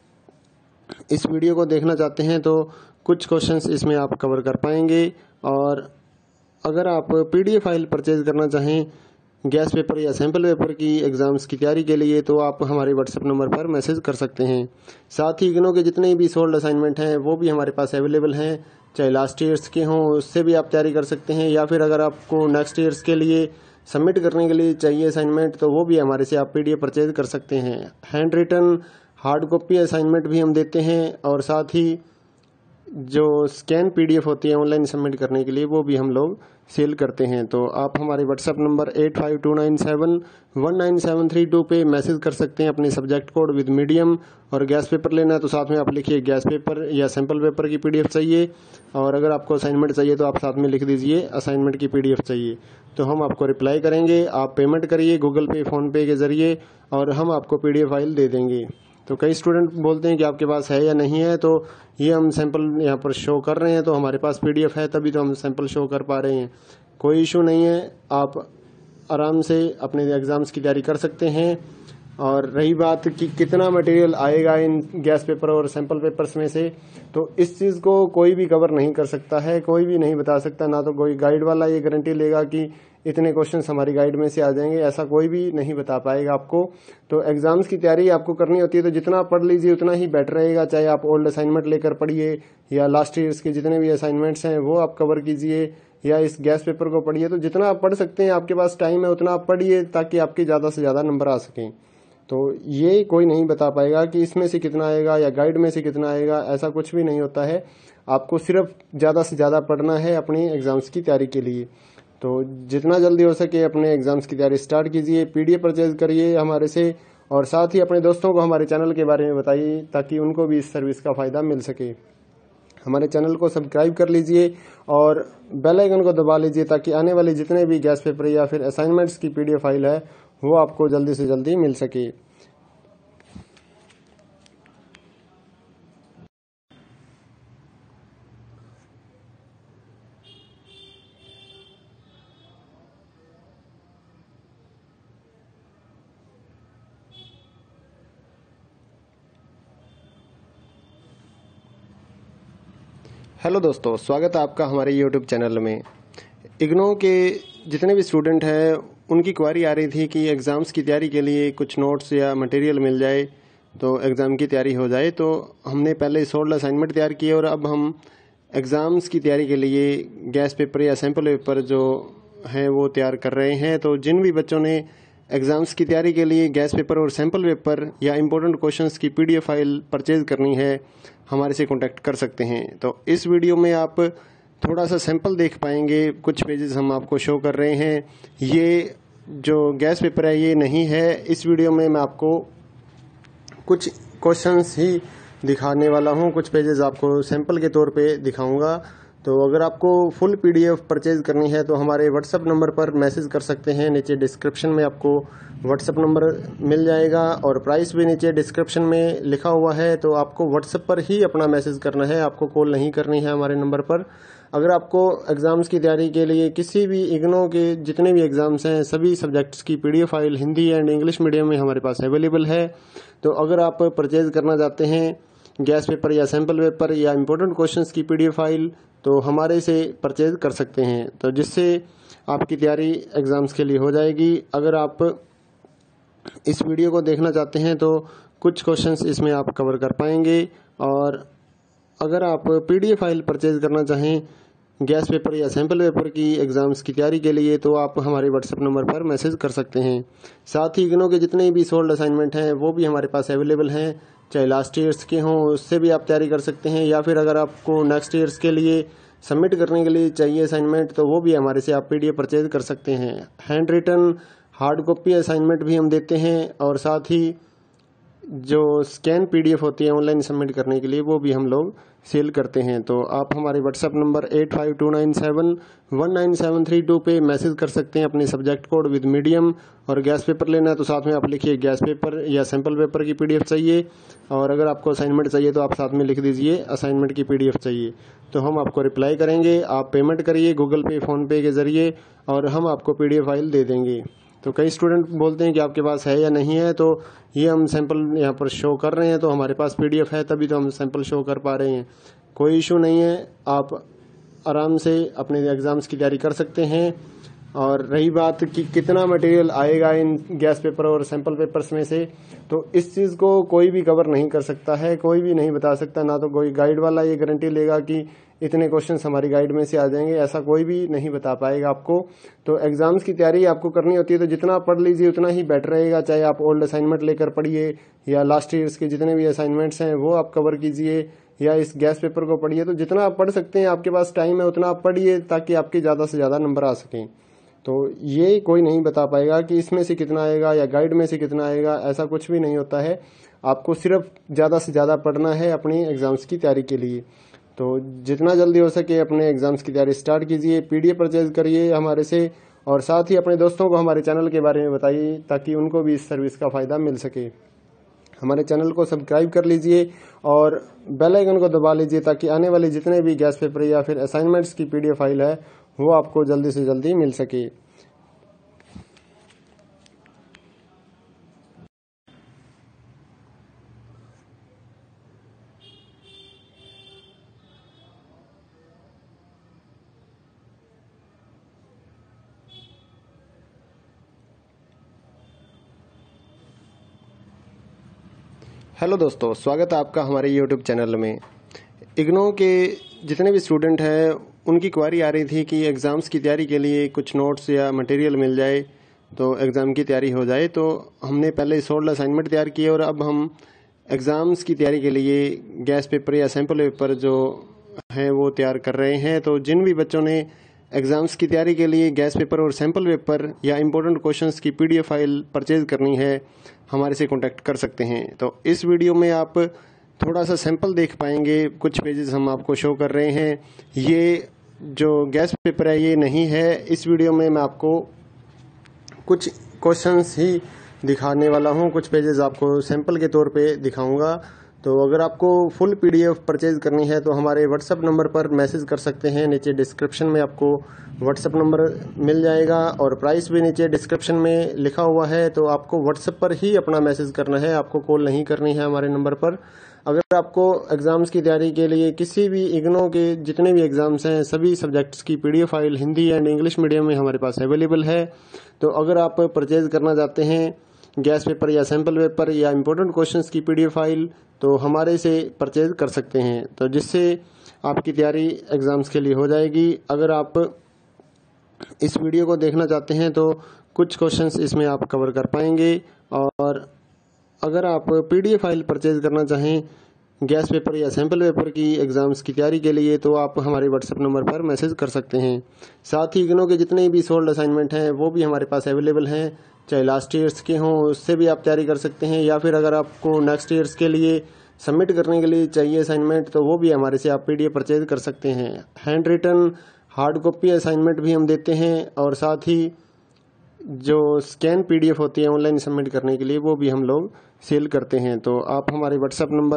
इस वीडियो को देखना चाहते हैं तो कुछ क्वेश्चंस इसमें आप कवर कर पाएंगे। और अगर आप पीडीएफ फाइल परचेज करना चाहें गैस पेपर या सैम्पल पेपर की एग्ज़ाम्स की तैयारी के लिए तो आप हमारे व्हाट्सएप नंबर पर मैसेज कर सकते हैं। साथ ही इग्नो के जितने भी सोल्ड असाइनमेंट हैं वो भी हमारे पास अवेलेबल हैं, चाहे लास्ट ईयर्स के हों उससे भी आप तैयारी कर सकते हैं, या फिर अगर आपको नेक्स्ट ईयर्स के लिए सबमिट करने के लिए चाहिए असाइनमेंट तो वो भी हमारे से आप पीडीएफ परचेज कर सकते हैं। Hand written hard copy assignment भी हम देते हैं और साथ ही जो स्कैन पीडीएफ होती है ऑनलाइन सबमिट करने के लिए वो भी हम लोग सेल करते हैं। तो आप हमारे व्हाट्सएप नंबर 8529719732 पे मैसेज कर सकते हैं अपने सब्जेक्ट कोड विद मीडियम। और गैस पेपर लेना है तो साथ में आप लिखिए गैस पेपर या सैम्पल पेपर की पीडीएफ चाहिए, और अगर आपको असाइनमेंट चाहिए तो आप साथ में लिख दीजिए असाइनमेंट की पीडीएफ चाहिए, तो हम आपको रिप्लाई करेंगे। आप पेमेंट करिए गूगल पे फ़ोनपे के ज़रिए और हम आपको पीडीएफ फाइल दे देंगे। तो कई स्टूडेंट बोलते हैं कि आपके पास है या नहीं है, तो ये हम सैंपल यहाँ पर शो कर रहे हैं तो हमारे पास पीडीएफ है तभी तो हम सैंपल शो कर पा रहे हैं। कोई इशू नहीं है, आप आराम से अपने एग्ज़ाम्स की तैयारी कर सकते हैं। और रही बात कि कितना मटेरियल आएगा इन गैस पेपर और सैंपल पेपर्स में से, तो इस चीज़ को कोई भी कवर नहीं कर सकता है, कोई भी नहीं बता सकता। ना तो कोई गाइड वाला ये गारंटी लेगा कि इतने क्वेश्चंस हमारी गाइड में से आ जाएंगे, ऐसा कोई भी नहीं बता पाएगा आपको। तो एग्ज़ाम्स की तैयारी आपको करनी होती है तो जितना पढ़ लीजिए उतना ही बेटर रहेगा। चाहे आप ओल्ड असाइनमेंट लेकर पढ़िए या लास्ट ईयर्स के जितने भी असाइनमेंट्स हैं वो आप कवर कीजिए या इस गैस पेपर को पढ़िए। तो जितना आप पढ़ सकते हैं, आपके पास टाइम है उतना आप पढ़िए ताकि आपके ज़्यादा से ज़्यादा नंबर आ सकें। तो ये कोई नहीं बता पाएगा कि इसमें से कितना आएगा या गाइड में से कितना आएगा, ऐसा कुछ भी नहीं होता है। आपको सिर्फ ज़्यादा से ज़्यादा पढ़ना है अपनी एग्ज़ाम्स की तैयारी के लिए। तो जितना जल्दी हो सके अपने एग्ज़ाम्स की तैयारी स्टार्ट कीजिए, पीडीएफ परचेज करिए हमारे से, और साथ ही अपने दोस्तों को हमारे चैनल के बारे में बताइए ताकि उनको भी इस सर्विस का फ़ायदा मिल सके। हमारे चैनल को सब्सक्राइब कर लीजिए और बेल आइकन को दबा लीजिए ताकि आने वाले जितने भी गैस पेपर या फिर असाइनमेंट्स की पीडीएफ फाइल है वो आपको जल्दी से जल्दी मिल सके। हेलो दोस्तों, स्वागत है आपका हमारे यूट्यूब चैनल में। इग्नो के जितने भी स्टूडेंट हैं उनकी क्वारी आ रही थी कि एग्ज़ाम्स की तैयारी के लिए कुछ नोट्स या मटेरियल मिल जाए तो एग्ज़ाम की तैयारी हो जाए। तो हमने पहले 16 असाइनमेंट तैयार किए और अब हम एग्ज़ाम्स की तैयारी के लिए गैस पेपर या सैम्पल पेपर जो हैं वो तैयार कर रहे हैं। तो जिन भी बच्चों ने एग्ज़ाम्स की तैयारी के लिए गैस पेपर और सैम्पल पेपर या इम्पोर्टेंट क्वेश्चंस की PDF फाइल परचेज़ करनी है, हमारे से कांटेक्ट कर सकते हैं। तो इस वीडियो में आप थोड़ा सा सैंपल देख पाएंगे, कुछ पेजेस हम आपको शो कर रहे हैं। ये जो गैस पेपर है ये नहीं है। इस वीडियो में मैं आपको कुछ क्वेश्चंस ही दिखाने वाला हूँ, कुछ पेजेस आपको सैंपल के तौर पे दिखाऊंगा। तो अगर आपको फुल PDF परचेज करनी है तो हमारे व्हाट्सएप नंबर पर मैसेज कर सकते हैं। नीचे डिस्क्रिप्शन में आपको व्हाट्सएप नंबर मिल जाएगा और प्राइस भी नीचे डिस्क्रिप्शन में लिखा हुआ है। तो आपको व्हाट्सएप पर ही अपना मैसेज करना है, आपको कॉल नहीं करनी है हमारे नंबर पर। अगर आपको एग्ज़ाम्स की तैयारी के लिए किसी भी इग्नो के जितने भी एग्ज़ाम्स हैं सभी सब्जेक्ट्स की PDF file Hindi and English medium में हमारे पास अवेलेबल है। तो अगर आप परचेज करना चाहते हैं गैस पेपर या सैम्पल पेपर या इम्पोर्टेंट क्वेश्चंस की PDF फाइल तो हमारे से परचेज कर सकते हैं, तो जिससे आपकी तैयारी एग्ज़ाम्स के लिए हो जाएगी। अगर आप इस वीडियो को देखना चाहते हैं तो कुछ क्वेश्चंस इसमें आप कवर कर पाएंगे। और अगर आप PDF फाइल परचेज करना चाहें गैस पेपर या सैम्पल पेपर की एग्ज़ाम्स की तैयारी के लिए तो आप हमारे व्हाट्सएप नंबर पर मैसेज कर सकते हैं। साथ ही इग्नो के जितने भी सोल्ड असाइनमेंट हैं वो भी हमारे पास अवेलेबल हैं, चाहे लास्ट ईयर्स के हों उससे भी आप तैयारी कर सकते हैं, या फिर अगर आपको नेक्स्ट ईयर्स के लिए सबमिट करने के लिए चाहिए असाइनमेंट तो वो भी हमारे से आप PDF परचेज कर सकते हैं। Hand written hard copy assignment भी हम देते हैं और साथ ही जो स्कैन PDF होती है ऑनलाइन सबमिट करने के लिए वो भी हम लोग सेल करते हैं। तो आप हमारे व्हाट्सएप नंबर 8529719732 पे मैसेज कर सकते हैं अपने सब्जेक्ट कोड विद मीडियम। और गैस पेपर लेना है तो साथ में आप लिखिए गैस पेपर या सैम्पल पेपर की PDF चाहिए, और अगर आपको असाइनमेंट चाहिए तो आप साथ में लिख दीजिए असाइनमेंट की PDF चाहिए। तो हम आपको रिप्लाई करेंगे, आप पेमेंट करिए गूगल पे फ़ोनपे के ज़रिए और हम आपको PDF फाइल दे देंगे। तो कई स्टूडेंट बोलते हैं कि आपके पास है या नहीं है, तो ये हम सैंपल यहाँ पर शो कर रहे हैं तो हमारे पास PDF है तभी तो हम सैंपल शो कर पा रहे हैं। कोई इशू नहीं है, आप आराम से अपने एग्ज़ाम्स की तैयारी कर सकते हैं। और रही बात कि कितना मटेरियल आएगा इन गैस पेपर और सैंपल पेपर्स में से, तो इस चीज़ को कोई भी कवर नहीं कर सकता है, कोई भी नहीं बता सकता। ना तो कोई गाइड वाला ये गारंटी लेगा कि इतने क्वेश्चंस हमारी गाइड में से आ जाएंगे, ऐसा कोई भी नहीं बता पाएगा आपको। तो एग्जाम्स की तैयारी आपको करनी होती है तो जितना पढ़ लीजिए उतना ही बेटर रहेगा। चाहे आप ओल्ड असाइनमेंट लेकर पढ़िए या लास्ट ईयर्स के जितने भी असाइनमेंट्स हैं वो आप कवर कीजिए, या इस गैस पेपर को पढ़िए। तो जितना आप पढ़ सकते हैं, आपके पास टाइम है उतना आप पढ़िए ताकि आपके ज़्यादा से ज़्यादा नंबर आ सकें। तो ये कोई नहीं बता पाएगा कि इसमें से कितना आएगा या गाइड में से कितना आएगा, ऐसा कुछ भी नहीं होता है। आपको सिर्फ ज़्यादा से ज़्यादा पढ़ना है अपनी एग्ज़ाम्स की तैयारी के लिए। तो जितना जल्दी हो सके अपने एग्ज़ाम्स की तैयारी स्टार्ट कीजिए, PDF परचेज करिए हमारे से, और साथ ही अपने दोस्तों को हमारे चैनल के बारे में बताइए ताकि उनको भी इस सर्विस का फ़ायदा मिल सके। हमारे चैनल को सब्सक्राइब कर लीजिए और बेल आइकन को दबा लीजिए ताकि आने वाले जितने भी गैस पेपर या फिर असाइनमेंट्स की PDF फाइल है वो आपको जल्दी से जल्दी मिल सके। हेलो दोस्तों, स्वागत है आपका हमारे यूट्यूब चैनल में। इग्नो के जितने भी स्टूडेंट हैं उनकी क्वारी आ रही थी कि एग्ज़ाम्स की तैयारी के लिए कुछ नोट्स या मटेरियल मिल जाए तो एग्ज़ाम की तैयारी हो जाए। तो हमने पहले 16 असाइनमेंट तैयार किए और अब हम एग्ज़ाम्स की तैयारी के लिए गैस पेपर या सैम्पल पेपर जो हैं वो तैयार कर रहे हैं। तो जिन भी बच्चों ने एग्ज़ाम्स की तैयारी के लिए गैस पेपर और सैम्पल पेपर या इम्पोर्टेंट क्वेश्चंस की PDF फाइल परचेज करनी है, हमारे से कांटेक्ट कर सकते हैं। तो इस वीडियो में आप थोड़ा सा सैंपल देख पाएंगे, कुछ पेजेस हम आपको शो कर रहे हैं। ये जो गैस पेपर है ये नहीं है। इस वीडियो में मैं आपको कुछ क्वेश्चंस ही दिखाने वाला हूँ, कुछ पेजेस आपको सैंपल के तौर पे दिखाऊंगा। तो अगर आपको फुल PDF परचेज करनी है तो हमारे व्हाट्सएप नंबर पर मैसेज कर सकते हैं। नीचे डिस्क्रिप्शन में आपको व्हाट्सएप नंबर मिल जाएगा और प्राइस भी नीचे डिस्क्रिप्शन में लिखा हुआ है। तो आपको व्हाट्सएप पर ही अपना मैसेज करना है, आपको कॉल नहीं करनी है हमारे नंबर पर। अगर आपको एग्ज़ाम्स की तैयारी के लिए किसी भी इग्नो के जितने भी एग्ज़ाम्स हैं सभी सब्जेक्ट्स की PDF file Hindi and English medium में हमारे पास अवेलेबल है। तो अगर आप परचेज़ करना चाहते हैं गैस पेपर या सैम्पल पेपर या इम्पोर्टेंट क्वेश्चंस की PDF फाइल तो हमारे से परचेज़ कर सकते हैं, तो जिससे आपकी तैयारी एग्ज़ाम्स के लिए हो जाएगी। अगर आप इस वीडियो को देखना चाहते हैं तो कुछ क्वेश्चंस इसमें आप कवर कर पाएंगे। और अगर आप PDF फाइल परचेज करना चाहें गैस पेपर या सैम्पल पेपर की एग्ज़ाम्स की तैयारी के लिए तो आप हमारे WhatsApp नंबर पर मैसेज कर सकते हैं। साथ ही इग्नो के जितने भी सोल्ड असाइनमेंट हैं वो भी हमारे पास अवेलेबल हैं, चाहे लास्ट ईयर्स के हों उससे भी आप तैयारी कर सकते हैं, या फिर अगर आपको नेक्स्ट ईयर्स के लिए सबमिट करने के लिए चाहिए असाइनमेंट तो वो भी हमारे से आप PDF परचेज कर सकते हैं। Hand written hard copy assignment भी हम देते हैं, और साथ ही जो स्कैन PDF होती है ऑनलाइन सबमिट करने के लिए वो भी हम लोग सेल करते हैं। तो आप हमारे WhatsApp नंबर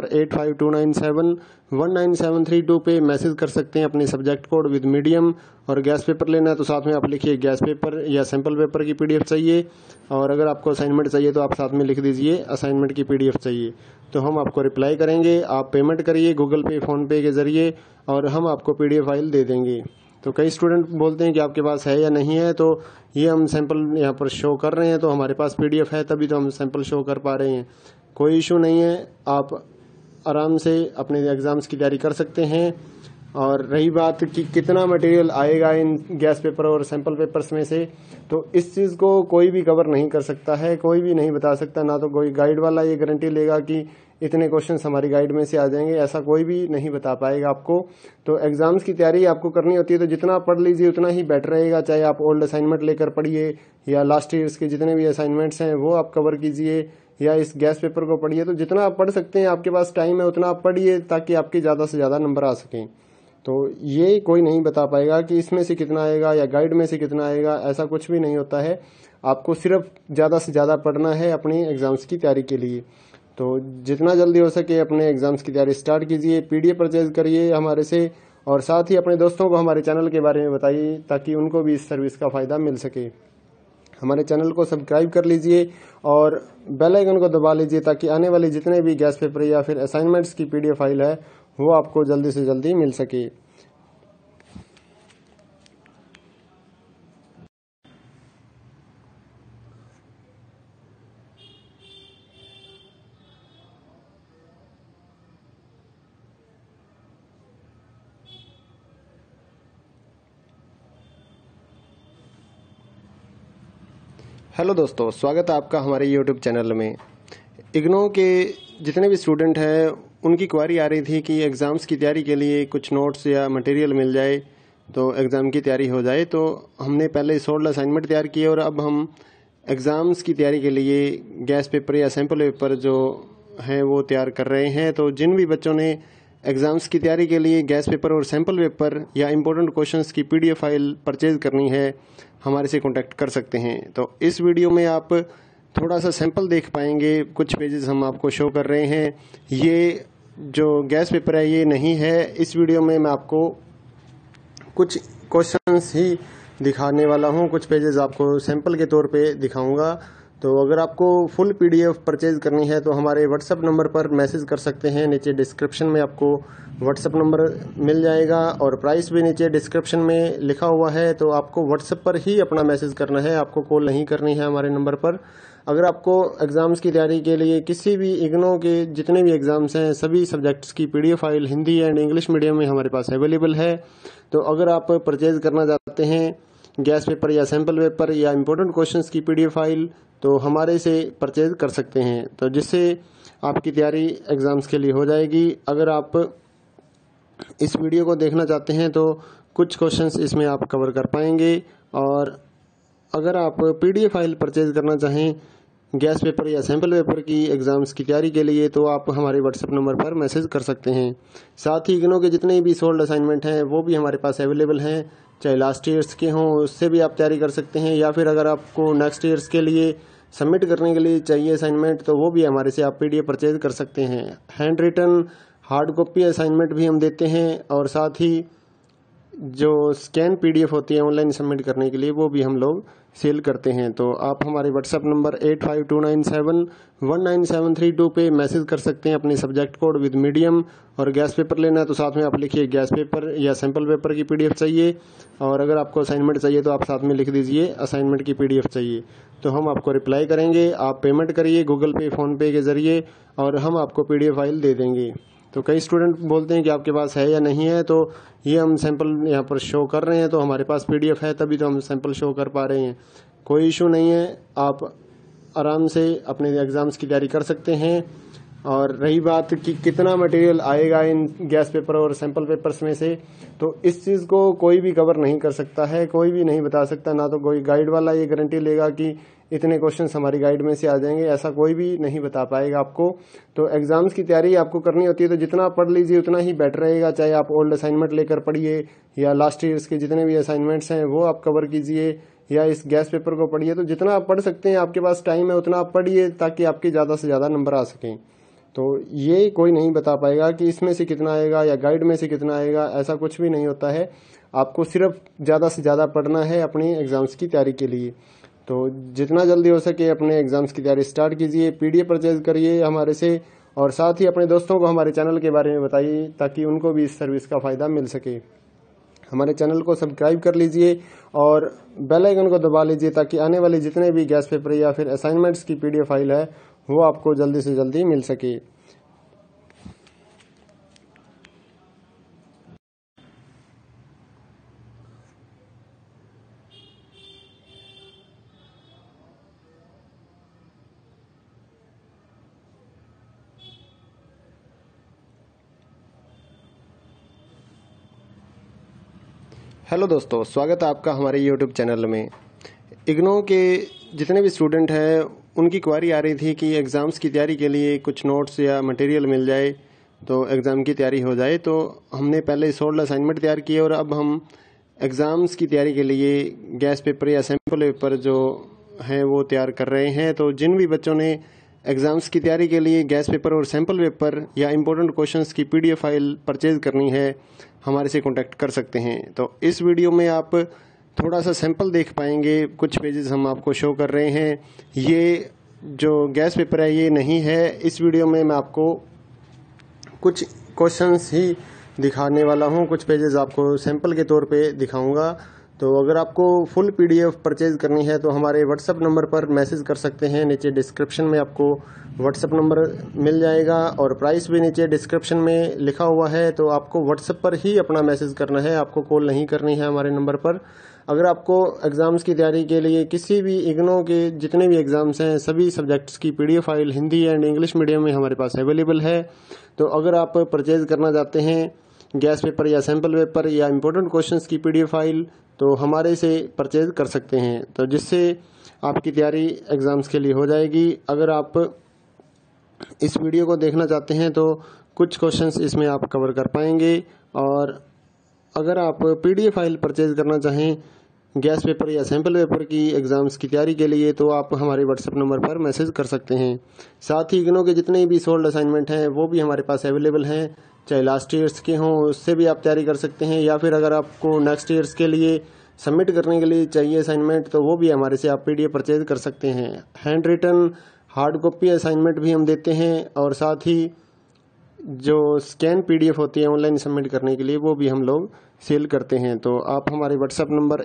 8529719732 पे मैसेज कर सकते हैं अपने सब्जेक्ट कोड विद मीडियम। और गैस पेपर लेना है तो साथ में आप लिखिए गैस पेपर या सैम्पल पेपर की PDF चाहिए, और अगर आपको असाइनमेंट चाहिए तो आप साथ में लिख दीजिए असाइनमेंट की PDF चाहिए, तो हम आपको रिप्लाई करेंगे। आप पेमेंट करिए गूगल पे फ़ोनपे के ज़रिए और हम आपको PDF फाइल दे देंगे। तो कई स्टूडेंट बोलते हैं कि आपके पास है या नहीं है, तो ये हम सैंपल यहाँ पर शो कर रहे हैं, तो हमारे पास PDF है तभी तो हम सैंपल शो कर पा रहे हैं। कोई इशू नहीं है, आप आराम से अपने एग्ज़ाम्स की तैयारी कर सकते हैं। और रही बात कि कितना मटेरियल आएगा इन गैस पेपर और सैंपल पेपर्स में से, तो इस चीज़ को कोई भी कवर नहीं कर सकता है, कोई भी नहीं बता सकता। ना तो कोई गाइड वाला ये गारंटी लेगा कि इतने क्वेश्चंस हमारी गाइड में से आ जाएंगे, ऐसा कोई भी नहीं बता पाएगा आपको। तो एग्ज़ाम्स की तैयारी आपको करनी होती है तो जितना पढ़ लीजिए उतना ही बेटर रहेगा। चाहे आप ओल्ड असाइनमेंट लेकर पढ़िए या लास्ट ईयर्स के जितने भी असाइनमेंट्स हैं वो आप कवर कीजिए, या इस गैस पेपर को पढ़िए। तो जितना आप पढ़ सकते हैं, आपके पास टाइम है उतना आप पढ़िए ताकि आपके ज़्यादा से ज़्यादा नंबर आ सकें। तो ये कोई नहीं बता पाएगा कि इसमें से कितना आएगा या गाइड में से कितना आएगा, ऐसा कुछ भी नहीं होता है। आपको सिर्फ ज़्यादा से ज़्यादा पढ़ना है अपनी एग्ज़ाम्स की तैयारी के लिए। तो जितना जल्दी हो सके अपने एग्ज़ाम्स की तैयारी स्टार्ट कीजिए, PDF परचेज करिए हमारे से, और साथ ही अपने दोस्तों को हमारे चैनल के बारे में बताइए ताकि उनको भी इस सर्विस का फ़ायदा मिल सके। हमारे चैनल को सब्सक्राइब कर लीजिए और बेल आइकन को दबा लीजिए ताकि आने वाले जितने भी गैस पेपर या फिर असाइनमेंट्स की PDF फाइल है वो आपको जल्दी से जल्दी मिल सके। हेलो दोस्तों, स्वागत है आपका हमारे YouTube चैनल में। इग्नो के जितने भी स्टूडेंट हैं उनकी क्वारी आ रही थी कि एग्ज़ाम्स की तैयारी के लिए कुछ नोट्स या मटेरियल मिल जाए तो एग्ज़ाम की तैयारी हो जाए। तो हमने पहले सोल्ड असाइनमेंट तैयार किए और अब हम एग्ज़ाम्स की तैयारी के लिए गैस पेपर या सैम्पल पेपर जो हैं वो तैयार कर रहे हैं। तो जिन भी बच्चों ने एग्ज़ाम्स की तैयारी के लिए गैस पेपर और सैम्पल पेपर या इम्पोर्टेंट क्वेश्चंस की PDF फाइल परचेज़ करनी है हमारे से कांटेक्ट कर सकते हैं। तो इस वीडियो में आप थोड़ा सा सैंपल देख पाएंगे, कुछ पेजेस हम आपको शो कर रहे हैं। ये जो गैस पेपर है ये नहीं है, इस वीडियो में मैं आपको कुछ क्वेश्चंस ही दिखाने वाला हूँ, कुछ पेजेस आपको सैंपल के तौर पे दिखाऊंगा। तो अगर आपको फुल PDF परचेज करनी है तो हमारे WhatsApp नंबर पर मैसेज कर सकते हैं। नीचे डिस्क्रिप्शन में आपको WhatsApp नंबर मिल जाएगा और प्राइस भी नीचे डिस्क्रिप्शन में लिखा हुआ है। तो आपको WhatsApp पर ही अपना मैसेज करना है, आपको कॉल नहीं करनी है हमारे नंबर पर। अगर आपको एग्ज़ाम्स की तैयारी के लिए किसी भी इग्नो के जितने भी एग्ज़ाम्स हैं सभी सब्जेक्ट्स की PDF file Hindi and English medium में हमारे पास अवेलेबल है। तो अगर आप परचेज़ करना चाहते हैं गैस पेपर या सैम्पल पेपर या इम्पोर्टेंट क्वेश्चंस की PDF फाइल तो हमारे से परचेज कर सकते हैं, तो जिससे आपकी तैयारी एग्ज़ाम्स के लिए हो जाएगी। अगर आप इस वीडियो को देखना चाहते हैं तो कुछ क्वेश्चंस इसमें आप कवर कर पाएंगे। और अगर आप PDF फाइल परचेज करना चाहें गैस पेपर या सैम्पल पेपर की एग्ज़ाम्स की तैयारी के लिए तो आप हमारे WhatsApp नंबर पर मैसेज कर सकते हैं। साथ ही इग्नो के जितने भी सोल्ड असाइनमेंट हैं वो भी हमारे पास अवेलेबल हैं, चाहे लास्ट ईयर्स के हों उससे भी आप तैयारी कर सकते हैं, या फिर अगर आपको नेक्स्ट ईयर्स के लिए सबमिट करने के लिए चाहिए असाइनमेंट तो वो भी हमारे से आप PDF परचेज कर सकते हैं। Hand written hard copy assignment भी हम देते हैं, और साथ ही जो स्कैन PDF होती है ऑनलाइन सबमिट करने के लिए वो भी हम लोग सेल करते हैं। तो आप हमारे व्हाट्सएप नंबर 8529719732 पे मैसेज कर सकते हैं अपने सब्जेक्ट कोड विद मीडियम। और गैस पेपर लेना है तो साथ में आप लिखिए गैस पेपर या सैम्पल पेपर की PDF चाहिए। और अगर आपको असाइनमेंट चाहिए तो आप साथ में लिख दीजिए असाइनमेंट की PDF चाहिए। तो हम आपको रिप्लाई करेंगे। आप पेमेंट करिए गूगल पे, फ़ोनपे के ज़रिए और हम आपको PDF फाइल दे देंगे। तो कई स्टूडेंट बोलते हैं कि आपके पास है या नहीं है, तो ये हम सैंपल यहाँ पर शो कर रहे हैं, तो हमारे पास PDF है तभी तो हम सैंपल शो कर पा रहे हैं। कोई इशू नहीं है, आप आराम से अपने एग्ज़ाम्स की तैयारी कर सकते हैं। और रही बात कि कितना मटेरियल आएगा इन गैस पेपर और सैंपल पेपर्स में से, तो इस चीज़ को कोई भी कवर नहीं कर सकता है, कोई भी नहीं बता सकता। ना तो कोई गाइड वाला ये गारंटी लेगा कि इतने क्वेश्चंस हमारी गाइड में से आ जाएंगे, ऐसा कोई भी नहीं बता पाएगा आपको। तो एग्जाम्स की तैयारी आपको करनी होती है तो जितना पढ़ लीजिए उतना ही बेटर रहेगा। चाहे आप ओल्ड असाइनमेंट लेकर पढ़िए या लास्ट ईयर्स के जितने भी असाइनमेंट्स हैं वो आप कवर कीजिए, या इस गैस पेपर को पढ़िए। तो जितना आप पढ़ सकते हैं, आपके पास टाइम है उतना आप पढ़िए ताकि आपके ज़्यादा से ज़्यादा नंबर आ सकें। तो ये कोई नहीं बता पाएगा कि इसमें से कितना आएगा या गाइड में से कितना आएगा, ऐसा कुछ भी नहीं होता है। आपको सिर्फ ज़्यादा से ज़्यादा पढ़ना है अपनी एग्ज़ाम्स की तैयारी के लिए। तो जितना जल्दी हो सके अपने एग्ज़ाम्स की तैयारी स्टार्ट कीजिए, PDF परचेज करिए हमारे से, और साथ ही अपने दोस्तों को हमारे चैनल के बारे में बताइए ताकि उनको भी इस सर्विस का फ़ायदा मिल सके। हमारे चैनल को सब्सक्राइब कर लीजिए और बेल आइकन को दबा लीजिए ताकि आने वाले जितने भी गैस पेपर या फिर असाइनमेंट्स की PDF फाइल है वो आपको जल्दी से जल्दी मिल सके। हेलो दोस्तों, स्वागत है आपका हमारे YouTube चैनल में। इग्नो के जितने भी स्टूडेंट हैं उनकी क्वारी आ रही थी कि एग्ज़ाम्स की तैयारी के लिए कुछ नोट्स या मटेरियल मिल जाए तो एग्ज़ाम की तैयारी हो जाए। तो हमने पहले 16 असाइनमेंट तैयार किए और अब हम एग्ज़ाम्स की तैयारी के लिए गैस पेपर या सैम्पल पेपर जो हैं वो तैयार कर रहे हैं। तो जिन भी बच्चों ने एग्ज़ाम्स की तैयारी के लिए गैस पेपर और सैम्पल पेपर या इम्पोर्टेंट क्वेश्चंस की PDF फाइल परचेज़ करनी है, हमारे से कांटेक्ट कर सकते हैं। तो इस वीडियो में आप थोड़ा सा सैंपल देख पाएंगे, कुछ पेजेस हम आपको शो कर रहे हैं। ये जो गैस पेपर है ये नहीं है। इस वीडियो में मैं आपको कुछ क्वेश्चंस ही दिखाने वाला हूँ, कुछ पेजेस आपको सैंपल के तौर पे दिखाऊंगा। तो अगर आपको फुल PDF परचेज करनी है तो हमारे व्हाट्सएप नंबर पर मैसेज कर सकते हैं। नीचे डिस्क्रिप्शन में आपको व्हाट्सएप नंबर मिल जाएगा और प्राइस भी नीचे डिस्क्रिप्शन में लिखा हुआ है। तो आपको व्हाट्सएप पर ही अपना मैसेज करना है, आपको कॉल नहीं करनी है हमारे नंबर पर। अगर आपको एग्ज़ाम्स की तैयारी के लिए किसी भी इग्नो के जितने भी एग्ज़ाम्स हैं सभी सब्जेक्ट्स की PDF file Hindi and English medium में हमारे पास अवेलेबल है। तो अगर आप परचेज करना चाहते हैं गैस पेपर या सैम्पल पेपर या इम्पोर्टेंट क्वेश्चंस की PDF फाइल तो हमारे से परचेज कर सकते हैं, तो जिससे आपकी तैयारी एग्ज़ाम्स के लिए हो जाएगी। अगर आप इस वीडियो को देखना चाहते हैं तो कुछ क्वेश्चंस इसमें आप कवर कर पाएंगे। और अगर आप PDF फाइल परचेज करना चाहें गैस पेपर या सैम्पल पेपर की एग्ज़ाम्स की तैयारी के लिए तो आप हमारे व्हाट्सएप नंबर पर मैसेज कर सकते हैं। साथ ही इग्नो के जितने भी सोल्ड असाइनमेंट हैं वो भी हमारे पास अवेलेबल हैं, चाहे लास्ट ईयर्स के हों उससे भी आप तैयारी कर सकते हैं, या फिर अगर आपको नेक्स्ट ईयर्स के लिए सबमिट करने के लिए चाहिए असाइनमेंट तो वो भी हमारे से आप PDF परचेज कर सकते हैं। Hand written hard copy assignment भी हम देते हैं और साथ ही जो स्कैन PDF होती है ऑनलाइन सबमिट करने के लिए वो भी हम लोग सेल करते हैं। तो आप हमारे व्हाट्सएप नंबर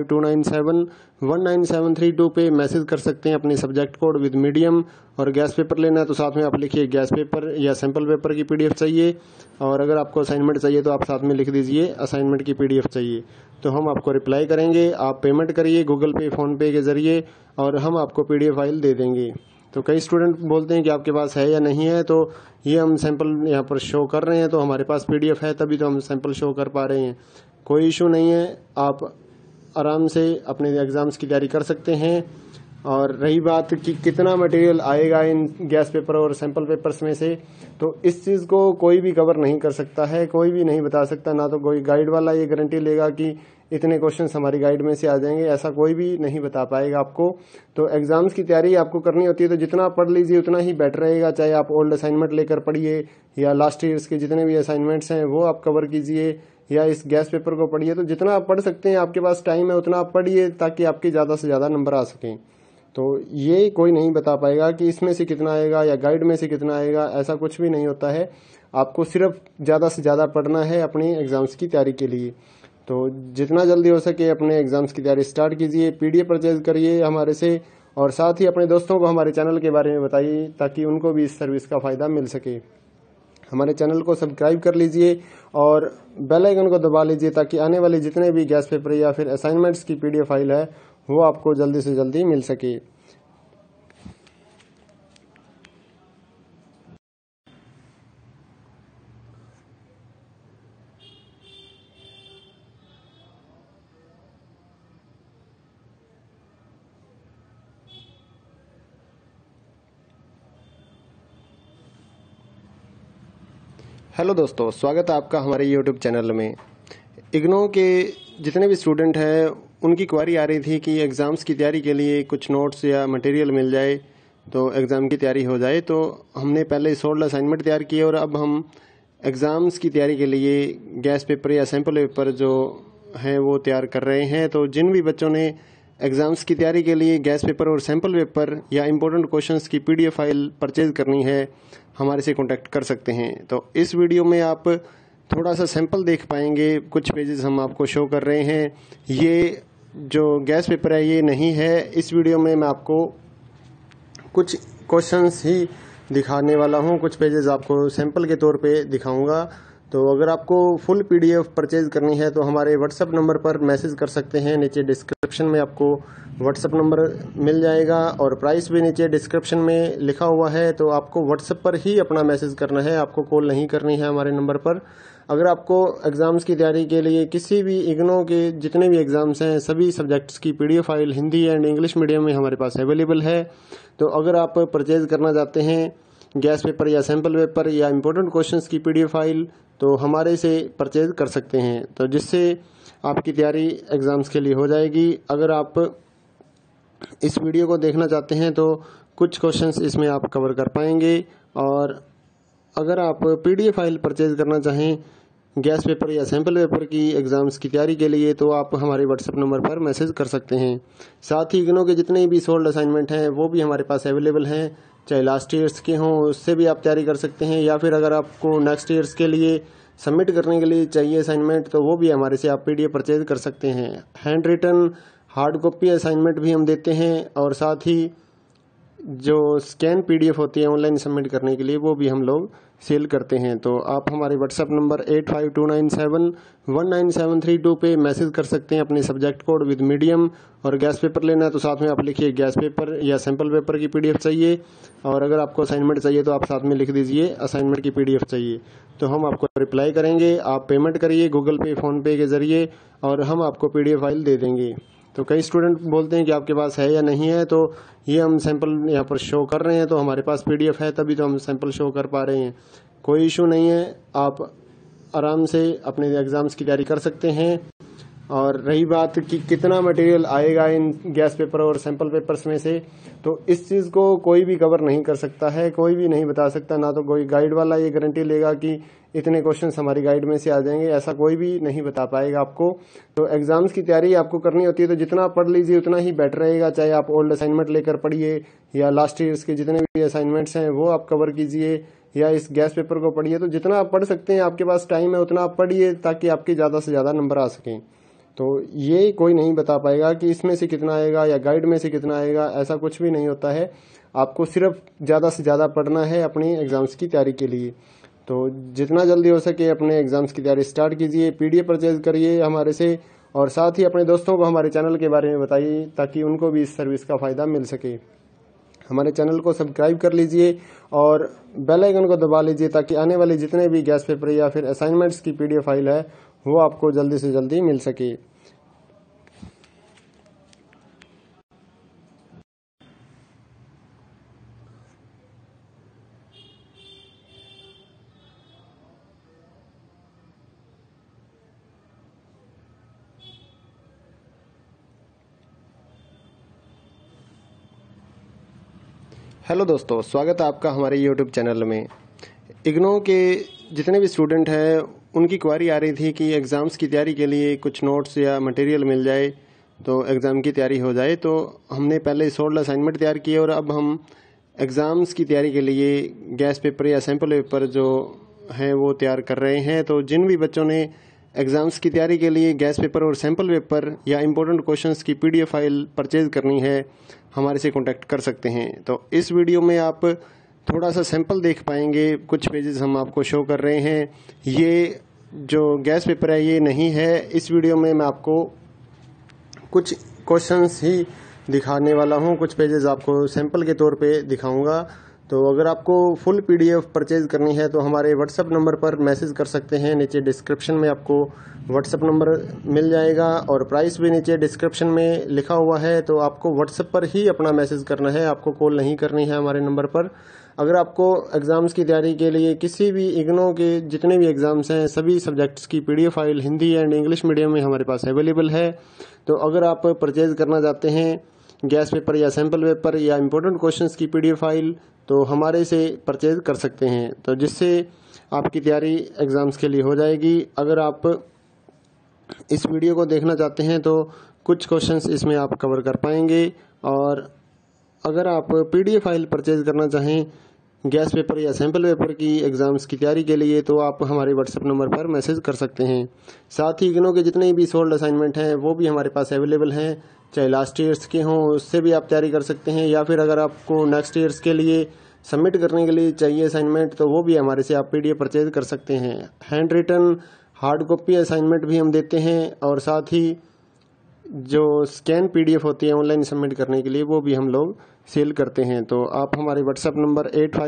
8529719732 पे मैसेज कर सकते हैं अपने सब्जेक्ट कोड विद मीडियम। और गैस पेपर लेना है तो साथ में आप लिखिए गैस पेपर या सैम्पल पेपर की PDF चाहिए। और अगर आपको असाइनमेंट चाहिए तो आप साथ में लिख दीजिए असाइनमेंट की PDF चाहिए। तो हम आपको रिप्लाई करेंगे। आप पेमेंट करिए गूगल पे, फ़ोनपे के ज़रिए और हम आपको PDF फाइल दे देंगे। तो कई स्टूडेंट बोलते हैं कि आपके पास है या नहीं है, तो ये हम सैंपल यहाँ पर शो कर रहे हैं, तो हमारे पास PDF है तभी तो हम सैंपल शो कर पा रहे हैं। कोई इशू नहीं है, आप आराम से अपने एग्ज़ाम्स की तैयारी कर सकते हैं। और रही बात कि कितना मटेरियल आएगा इन गैस पेपर और सैंपल पेपर्स में से, तो इस चीज़ को कोई भी कवर नहीं कर सकता है, कोई भी नहीं बता सकता। ना तो कोई गाइड वाला ये गारंटी लेगा कि इतने क्वेश्चंस हमारी गाइड में से आ जाएंगे, ऐसा कोई भी नहीं बता पाएगा आपको। तो एग्ज़ाम्स की तैयारी आपको करनी होती है तो जितना पढ़ लीजिए उतना ही बेटर रहेगा। चाहे आप ओल्ड असाइनमेंट लेकर पढ़िए या लास्ट ईयर्स के जितने भी असाइनमेंट्स हैं वो आप कवर कीजिए, या इस गैस पेपर को पढ़िए। तो जितना आप पढ़ सकते हैं, आपके पास टाइम है उतना आप पढ़िए ताकि आपके ज़्यादा से ज़्यादा नंबर आ सकें। तो ये कोई नहीं बता पाएगा कि इसमें से कितना आएगा या गाइड में से कितना आएगा, ऐसा कुछ भी नहीं होता है। आपको सिर्फ ज़्यादा से ज़्यादा पढ़ना है अपनी एग्ज़ाम्स की तैयारी के लिए। तो जितना जल्दी हो सके अपने एग्ज़ाम्स की तैयारी स्टार्ट कीजिए, पीडीएफ परचेज करिए हमारे से, और साथ ही अपने दोस्तों को हमारे चैनल के बारे में बताइए ताकि उनको भी इस सर्विस का फ़ायदा मिल सके। हमारे चैनल को सब्सक्राइब कर लीजिए और बेल आइकन को दबा लीजिए ताकि आने वाले जितने भी गैस पेपर या फिर असाइनमेंट्स की पीडीएफ फाइल है वो आपको जल्दी से जल्दी मिल सके। हेलो दोस्तों, स्वागत है आपका हमारे यूट्यूब चैनल में। इग्नो के जितने भी स्टूडेंट हैं उनकी क्वारी आ रही थी कि एग्ज़ाम्स की तैयारी के लिए कुछ नोट्स या मटेरियल मिल जाए तो एग्ज़ाम की तैयारी हो जाए। तो हमने पहले 16 असाइनमेंट तैयार किए और अब हम एग्ज़ाम्स की तैयारी के लिए गैस पेपर या सैम्पल पेपर जो हैं वो तैयार कर रहे हैं। तो जिन भी बच्चों ने एग्ज़ाम्स की तैयारी के लिए गैस पेपर और सैम्पल पेपर या इम्पोर्टेंट क्वेश्चंस की पीडीएफ फाइल परचेज करनी है, हमारे से कांटेक्ट कर सकते हैं। तो इस वीडियो में आप थोड़ा सा सैंपल देख पाएंगे, कुछ पेजेस हम आपको शो कर रहे हैं। ये जो गैस पेपर है ये नहीं है। इस वीडियो में मैं आपको कुछ क्वेश्चंस ही दिखाने वाला हूँ, कुछ पेजेस आपको सैंपल के तौर पे दिखाऊंगा। तो अगर आपको फुल पीडीएफ परचेज करनी है तो हमारे व्हाट्सएप नंबर पर मैसेज कर सकते हैं। नीचे डिस्क्रिप्शन में आपको व्हाट्सएप नंबर मिल जाएगा और प्राइस भी नीचे डिस्क्रिप्शन में लिखा हुआ है। तो आपको व्हाट्सएप पर ही अपना मैसेज करना है, आपको कॉल नहीं करनी है हमारे नंबर पर। अगर आपको एग्ज़ाम्स की तैयारी के लिए किसी भी इग्नो के जितने भी एग्ज़ाम्स हैं सभी सब्जेक्ट्स की PDF file Hindi and English medium में हमारे पास अवेलेबल है। तो अगर आप परचेज करना चाहते हैं गैस पेपर या सैम्पल पेपर या इम्पोर्टेंट क्वेश्चंस की पीडीएफ फाइल तो हमारे से परचेज कर सकते हैं, तो जिससे आपकी तैयारी एग्ज़ाम्स के लिए हो जाएगी। अगर आप इस वीडियो को देखना चाहते हैं तो कुछ क्वेश्चंस इसमें आप कवर कर पाएंगे। और अगर आप पीडीएफ फाइल परचेज करना चाहें गैस पेपर या सैम्पल पेपर की एग्ज़ाम्स की तैयारी के लिए तो आप हमारे व्हाट्सएप नंबर पर मैसेज कर सकते हैं। साथ ही इग्नो के जितने भी सोल्ड असाइनमेंट हैं वो भी हमारे पास अवेलेबल हैं, चाहे लास्ट ईयर्स के हों उससे भी आप तैयारी कर सकते हैं, या फिर अगर आपको नेक्स्ट ईयर्स के लिए सबमिट करने के लिए चाहिए असाइनमेंट तो वो भी हमारे से आप पीडीएफ परचेज कर सकते हैं। Hand written hard copy assignment भी हम देते हैं और साथ ही जो स्कैन पीडीएफ होती है ऑनलाइन सबमिट करने के लिए वो भी हम लोग सेल करते हैं। तो आप हमारे व्हाट्सएप नंबर 8529719732 पे मैसेज कर सकते हैं अपने सब्जेक्ट कोड विद मीडियम। और गैस पेपर लेना है तो साथ में आप लिखिए गैस पेपर या सैम्पल पेपर की पीडीएफ चाहिए, और अगर आपको असाइनमेंट चाहिए तो आप साथ में लिख दीजिए असाइनमेंट की पीडीएफ चाहिए, तो हम आपको रिप्लाई करेंगे। आप पेमेंट करिए गूगल पे फ़ोन पे के ज़रिए और हम आपको पीडीएफ फाइल दे देंगे। तो कई स्टूडेंट बोलते हैं कि आपके पास है या नहीं है, तो ये हम सैंपल यहाँ पर शो कर रहे हैं, तो हमारे पास पीडीएफ है तभी तो हम सैंपल शो कर पा रहे हैं। कोई इशू नहीं है, आप आराम से अपने एग्ज़ाम्स की तैयारी कर सकते हैं। और रही बात कि कितना मटेरियल आएगा इन गैस पेपर और सैंपल पेपर्स में से, तो इस चीज़ को कोई भी कवर नहीं कर सकता है, कोई भी नहीं बता सकता। ना तो कोई गाइड वाला ये गारंटी लेगा कि इतने क्वेश्चंस हमारी गाइड में से आ जाएंगे, ऐसा कोई भी नहीं बता पाएगा आपको। तो एग्ज़ाम्स की तैयारी आपको करनी होती है तो जितना पढ़ लीजिए उतना ही बेटर रहेगा, चाहे आप ओल्ड असाइनमेंट लेकर पढ़िए या लास्ट ईयर्स के जितने भी असाइनमेंट्स हैं वो आप कवर कीजिए या इस गैस पेपर को पढ़िए। तो जितना आप पढ़ सकते हैं, आपके पास टाइम है उतना आप पढ़िए ताकि आपके ज़्यादा से ज़्यादा नंबर आ सकें। तो ये कोई नहीं बता पाएगा कि इसमें से कितना आएगा या गाइड में से कितना आएगा, ऐसा कुछ भी नहीं होता है। आपको सिर्फ ज़्यादा से ज़्यादा पढ़ना है अपनी एग्ज़ाम्स की तैयारी के लिए। तो जितना जल्दी हो सके अपने एग्ज़ाम्स की तैयारी स्टार्ट कीजिए, पीडीएफ परचेज करिए हमारे से, और साथ ही अपने दोस्तों को हमारे चैनल के बारे में बताइए ताकि उनको भी इस सर्विस का फ़ायदा मिल सके। हमारे चैनल को सब्सक्राइब कर लीजिए और बेल आइकन को दबा लीजिए ताकि आने वाले जितने भी गैस पेपर या फिर असाइनमेंट्स की पीडीएफ फाइल है वो आपको जल्दी से जल्दी मिल सके। हेलो दोस्तों, स्वागत है आपका हमारे यूट्यूब चैनल में। इग्नो के जितने भी स्टूडेंट हैं उनकी क्वारी आ रही थी कि एग्ज़ाम्स की तैयारी के लिए कुछ नोट्स या मटेरियल मिल जाए तो एग्ज़ाम की तैयारी हो जाए। तो हमने पहले 16 असाइनमेंट तैयार किए और अब हम एग्ज़ाम्स की तैयारी के लिए गैस पेपर या सैम्पल पेपर जो हैं वो तैयार कर रहे हैं। तो जिन भी बच्चों ने एग्ज़ाम्स की तैयारी के लिए गैस पेपर और सैम्पल पेपर या इम्पोर्टेंट क्वेश्चंस की PDF फाइल परचेज़ करनी है, हमारे से कॉन्टैक्ट कर सकते हैं। तो इस वीडियो में आप थोड़ा सा सैंपल देख पाएंगे, कुछ पेजेस हम आपको शो कर रहे हैं। ये जो गैस पेपर है ये नहीं है। इस वीडियो में मैं आपको कुछ क्वेश्चंस ही दिखाने वाला हूँ, कुछ पेजेस आपको सैंपल के तौर पे दिखाऊंगा। तो अगर आपको फुल PDF परचेज करनी है तो हमारे WhatsApp नंबर पर मैसेज कर सकते हैं। नीचे डिस्क्रिप्शन में आपको WhatsApp नंबर मिल जाएगा और प्राइस भी नीचे डिस्क्रिप्शन में लिखा हुआ है। तो आपको WhatsApp पर ही अपना मैसेज करना है, आपको कॉल नहीं करनी है हमारे नंबर पर। अगर आपको एग्ज़ाम्स की तैयारी के लिए किसी भी इग्नो के जितने भी एग्ज़ाम्स हैं सभी सब्जेक्ट्स की PDF file Hindi and English medium में हमारे पास अवेलेबल है। तो अगर आप परचेज़ करना चाहते हैं गैस पेपर या सैम्पल पेपर या इम्पोर्टेंट क्वेश्चंस की PDF फाइल तो हमारे से परचेज़ कर सकते हैं, तो जिससे आपकी तैयारी एग्ज़ाम्स के लिए हो जाएगी। अगर आप इस वीडियो को देखना चाहते हैं तो कुछ क्वेश्चंस इसमें आप कवर कर पाएंगे। और अगर आप PDF फाइल परचेज़ करना चाहें गैस पेपर या सैम्पल पेपर की एग्ज़ाम्स की तैयारी के लिए तो आप हमारे WhatsApp नंबर पर मैसेज कर सकते हैं। साथ ही इग्नो के जितने भी सोल्ड असाइनमेंट हैं वो भी हमारे पास अवेलेबल हैं, चाहे लास्ट ईयर्स के हों उससे भी आप तैयारी कर सकते हैं, या फिर अगर आपको नेक्स्ट ईयर्स के लिए सबमिट करने के लिए चाहिए असाइनमेंट तो वो भी हमारे से आप PDF परचेज कर सकते हैं। Hand written hard copy assignment भी हम देते हैं और साथ ही जो स्कैन PDF होती है ऑनलाइन सबमिट करने के लिए वो भी हम लोग सेल करते हैं। तो आप हमारे WhatsApp नंबर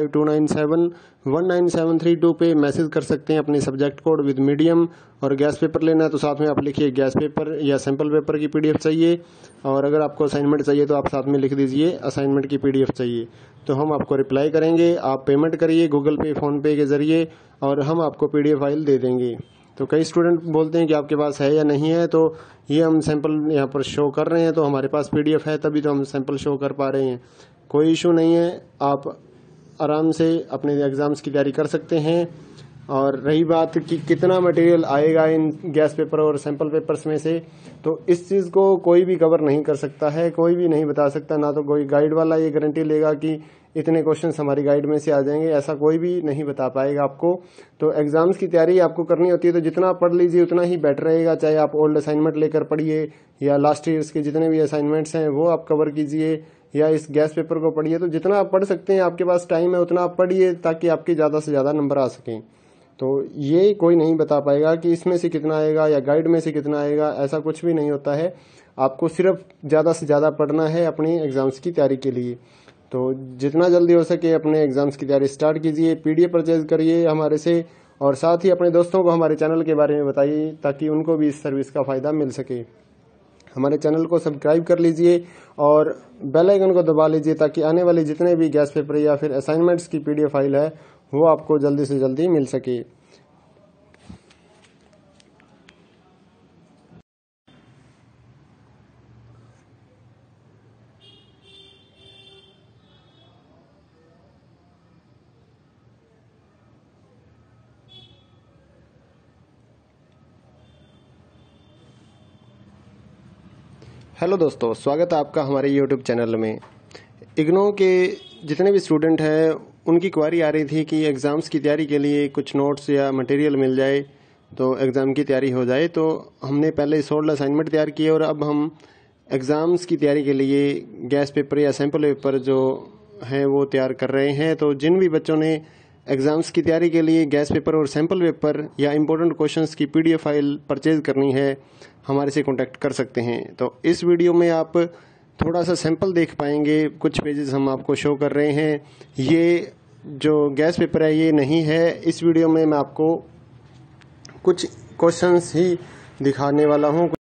8529719732 पे मैसेज कर सकते हैं अपने सब्जेक्ट कोड विद मीडियम। और गैस पेपर लेना है तो साथ में आप लिखिए गैस पेपर या सैम्पल पेपर की PDF चाहिए, और अगर आपको असाइनमेंट चाहिए तो आप साथ में लिख दीजिए असाइनमेंट की PDF चाहिए, तो हम आपको रिप्लाई करेंगे। आप पेमेंट करिए गूगल पे फ़ोनपे के ज़रिए और हम आपको PDF फाइल दे देंगे। तो कई स्टूडेंट बोलते हैं कि आपके पास है या नहीं है, तो ये हम सैंपल यहाँ पर शो कर रहे हैं, तो हमारे पास PDF है तभी तो हम सैंपल शो कर पा रहे हैं। कोई इशू नहीं है, आप आराम से अपने एग्ज़ाम्स की तैयारी कर सकते हैं। और रही बात कि कितना मटेरियल आएगा इन गैस पेपर और सैंपल पेपर्स में से, तो इस चीज़ को कोई भी कवर नहीं कर सकता है, कोई भी नहीं बता सकता। ना तो कोई गाइड वाला ये गारंटी लेगा कि इतने क्वेश्चंस हमारी गाइड में से आ जाएंगे, ऐसा कोई भी नहीं बता पाएगा आपको। तो एग्ज़ाम्स की तैयारी आपको करनी होती है तो जितना आप पढ़ लीजिए उतना ही बेटर रहेगा। चाहे आप ओल्ड असाइनमेंट लेकर पढ़िए या लास्ट ईयर्स के जितने भी असाइनमेंट्स हैं वो आप कवर कीजिए, या इस गैस पेपर को पढ़िए। तो जितना आप पढ़ सकते हैं, आपके पास टाइम है उतना आप पढ़िए ताकि आपके ज़्यादा से ज़्यादा नंबर आ सकें। तो ये कोई नहीं बता पाएगा कि इसमें से कितना आएगा या गाइड में से कितना आएगा, ऐसा कुछ भी नहीं होता है। आपको सिर्फ ज़्यादा से ज़्यादा पढ़ना है अपनी एग्ज़ाम्स की तैयारी के लिए। तो जितना जल्दी हो सके अपने एग्ज़ाम्स की तैयारी स्टार्ट कीजिए, PDF परचेज करिए हमारे से, और साथ ही अपने दोस्तों को हमारे चैनल के बारे में बताइए ताकि उनको भी इस सर्विस का फ़ायदा मिल सके। हमारे चैनल को सब्सक्राइब कर लीजिए और बेल आइकन को दबा लीजिए ताकि आने वाले जितने भी गैस पेपर या फिर असाइनमेंट्स की PDF फाइल है वो आपको जल्दी से जल्दी मिल सके। हेलो दोस्तों, स्वागत है आपका हमारे YouTube चैनल में। इग्नो के जितने भी स्टूडेंट हैं उनकी क्वारी आ रही थी कि एग्ज़ाम्स की तैयारी के लिए कुछ नोट्स या मटेरियल मिल जाए तो एग्ज़ाम की तैयारी हो जाए। तो हमने पहले 16 असाइनमेंट तैयार किए और अब हम एग्ज़ाम्स की तैयारी के लिए गैस पेपर या सैम्पल पेपर जो हैं वो तैयार कर रहे हैं। तो जिन भी बच्चों ने एग्ज़ाम्स की तैयारी के लिए गैस पेपर और सैम्पल पेपर या इम्पोर्टेंट क्वेश्चंस की PDF फाइल परचेज़ करनी है, हमारे से कॉन्टैक्ट कर सकते हैं। तो इस वीडियो में आप थोड़ा सा सैंपल देख पाएंगे, कुछ पेजेस हम आपको शो कर रहे हैं। ये जो गैस पेपर है ये नहीं है। इस वीडियो में मैं आपको कुछ क्वेश्चंस ही दिखाने वाला हूँ।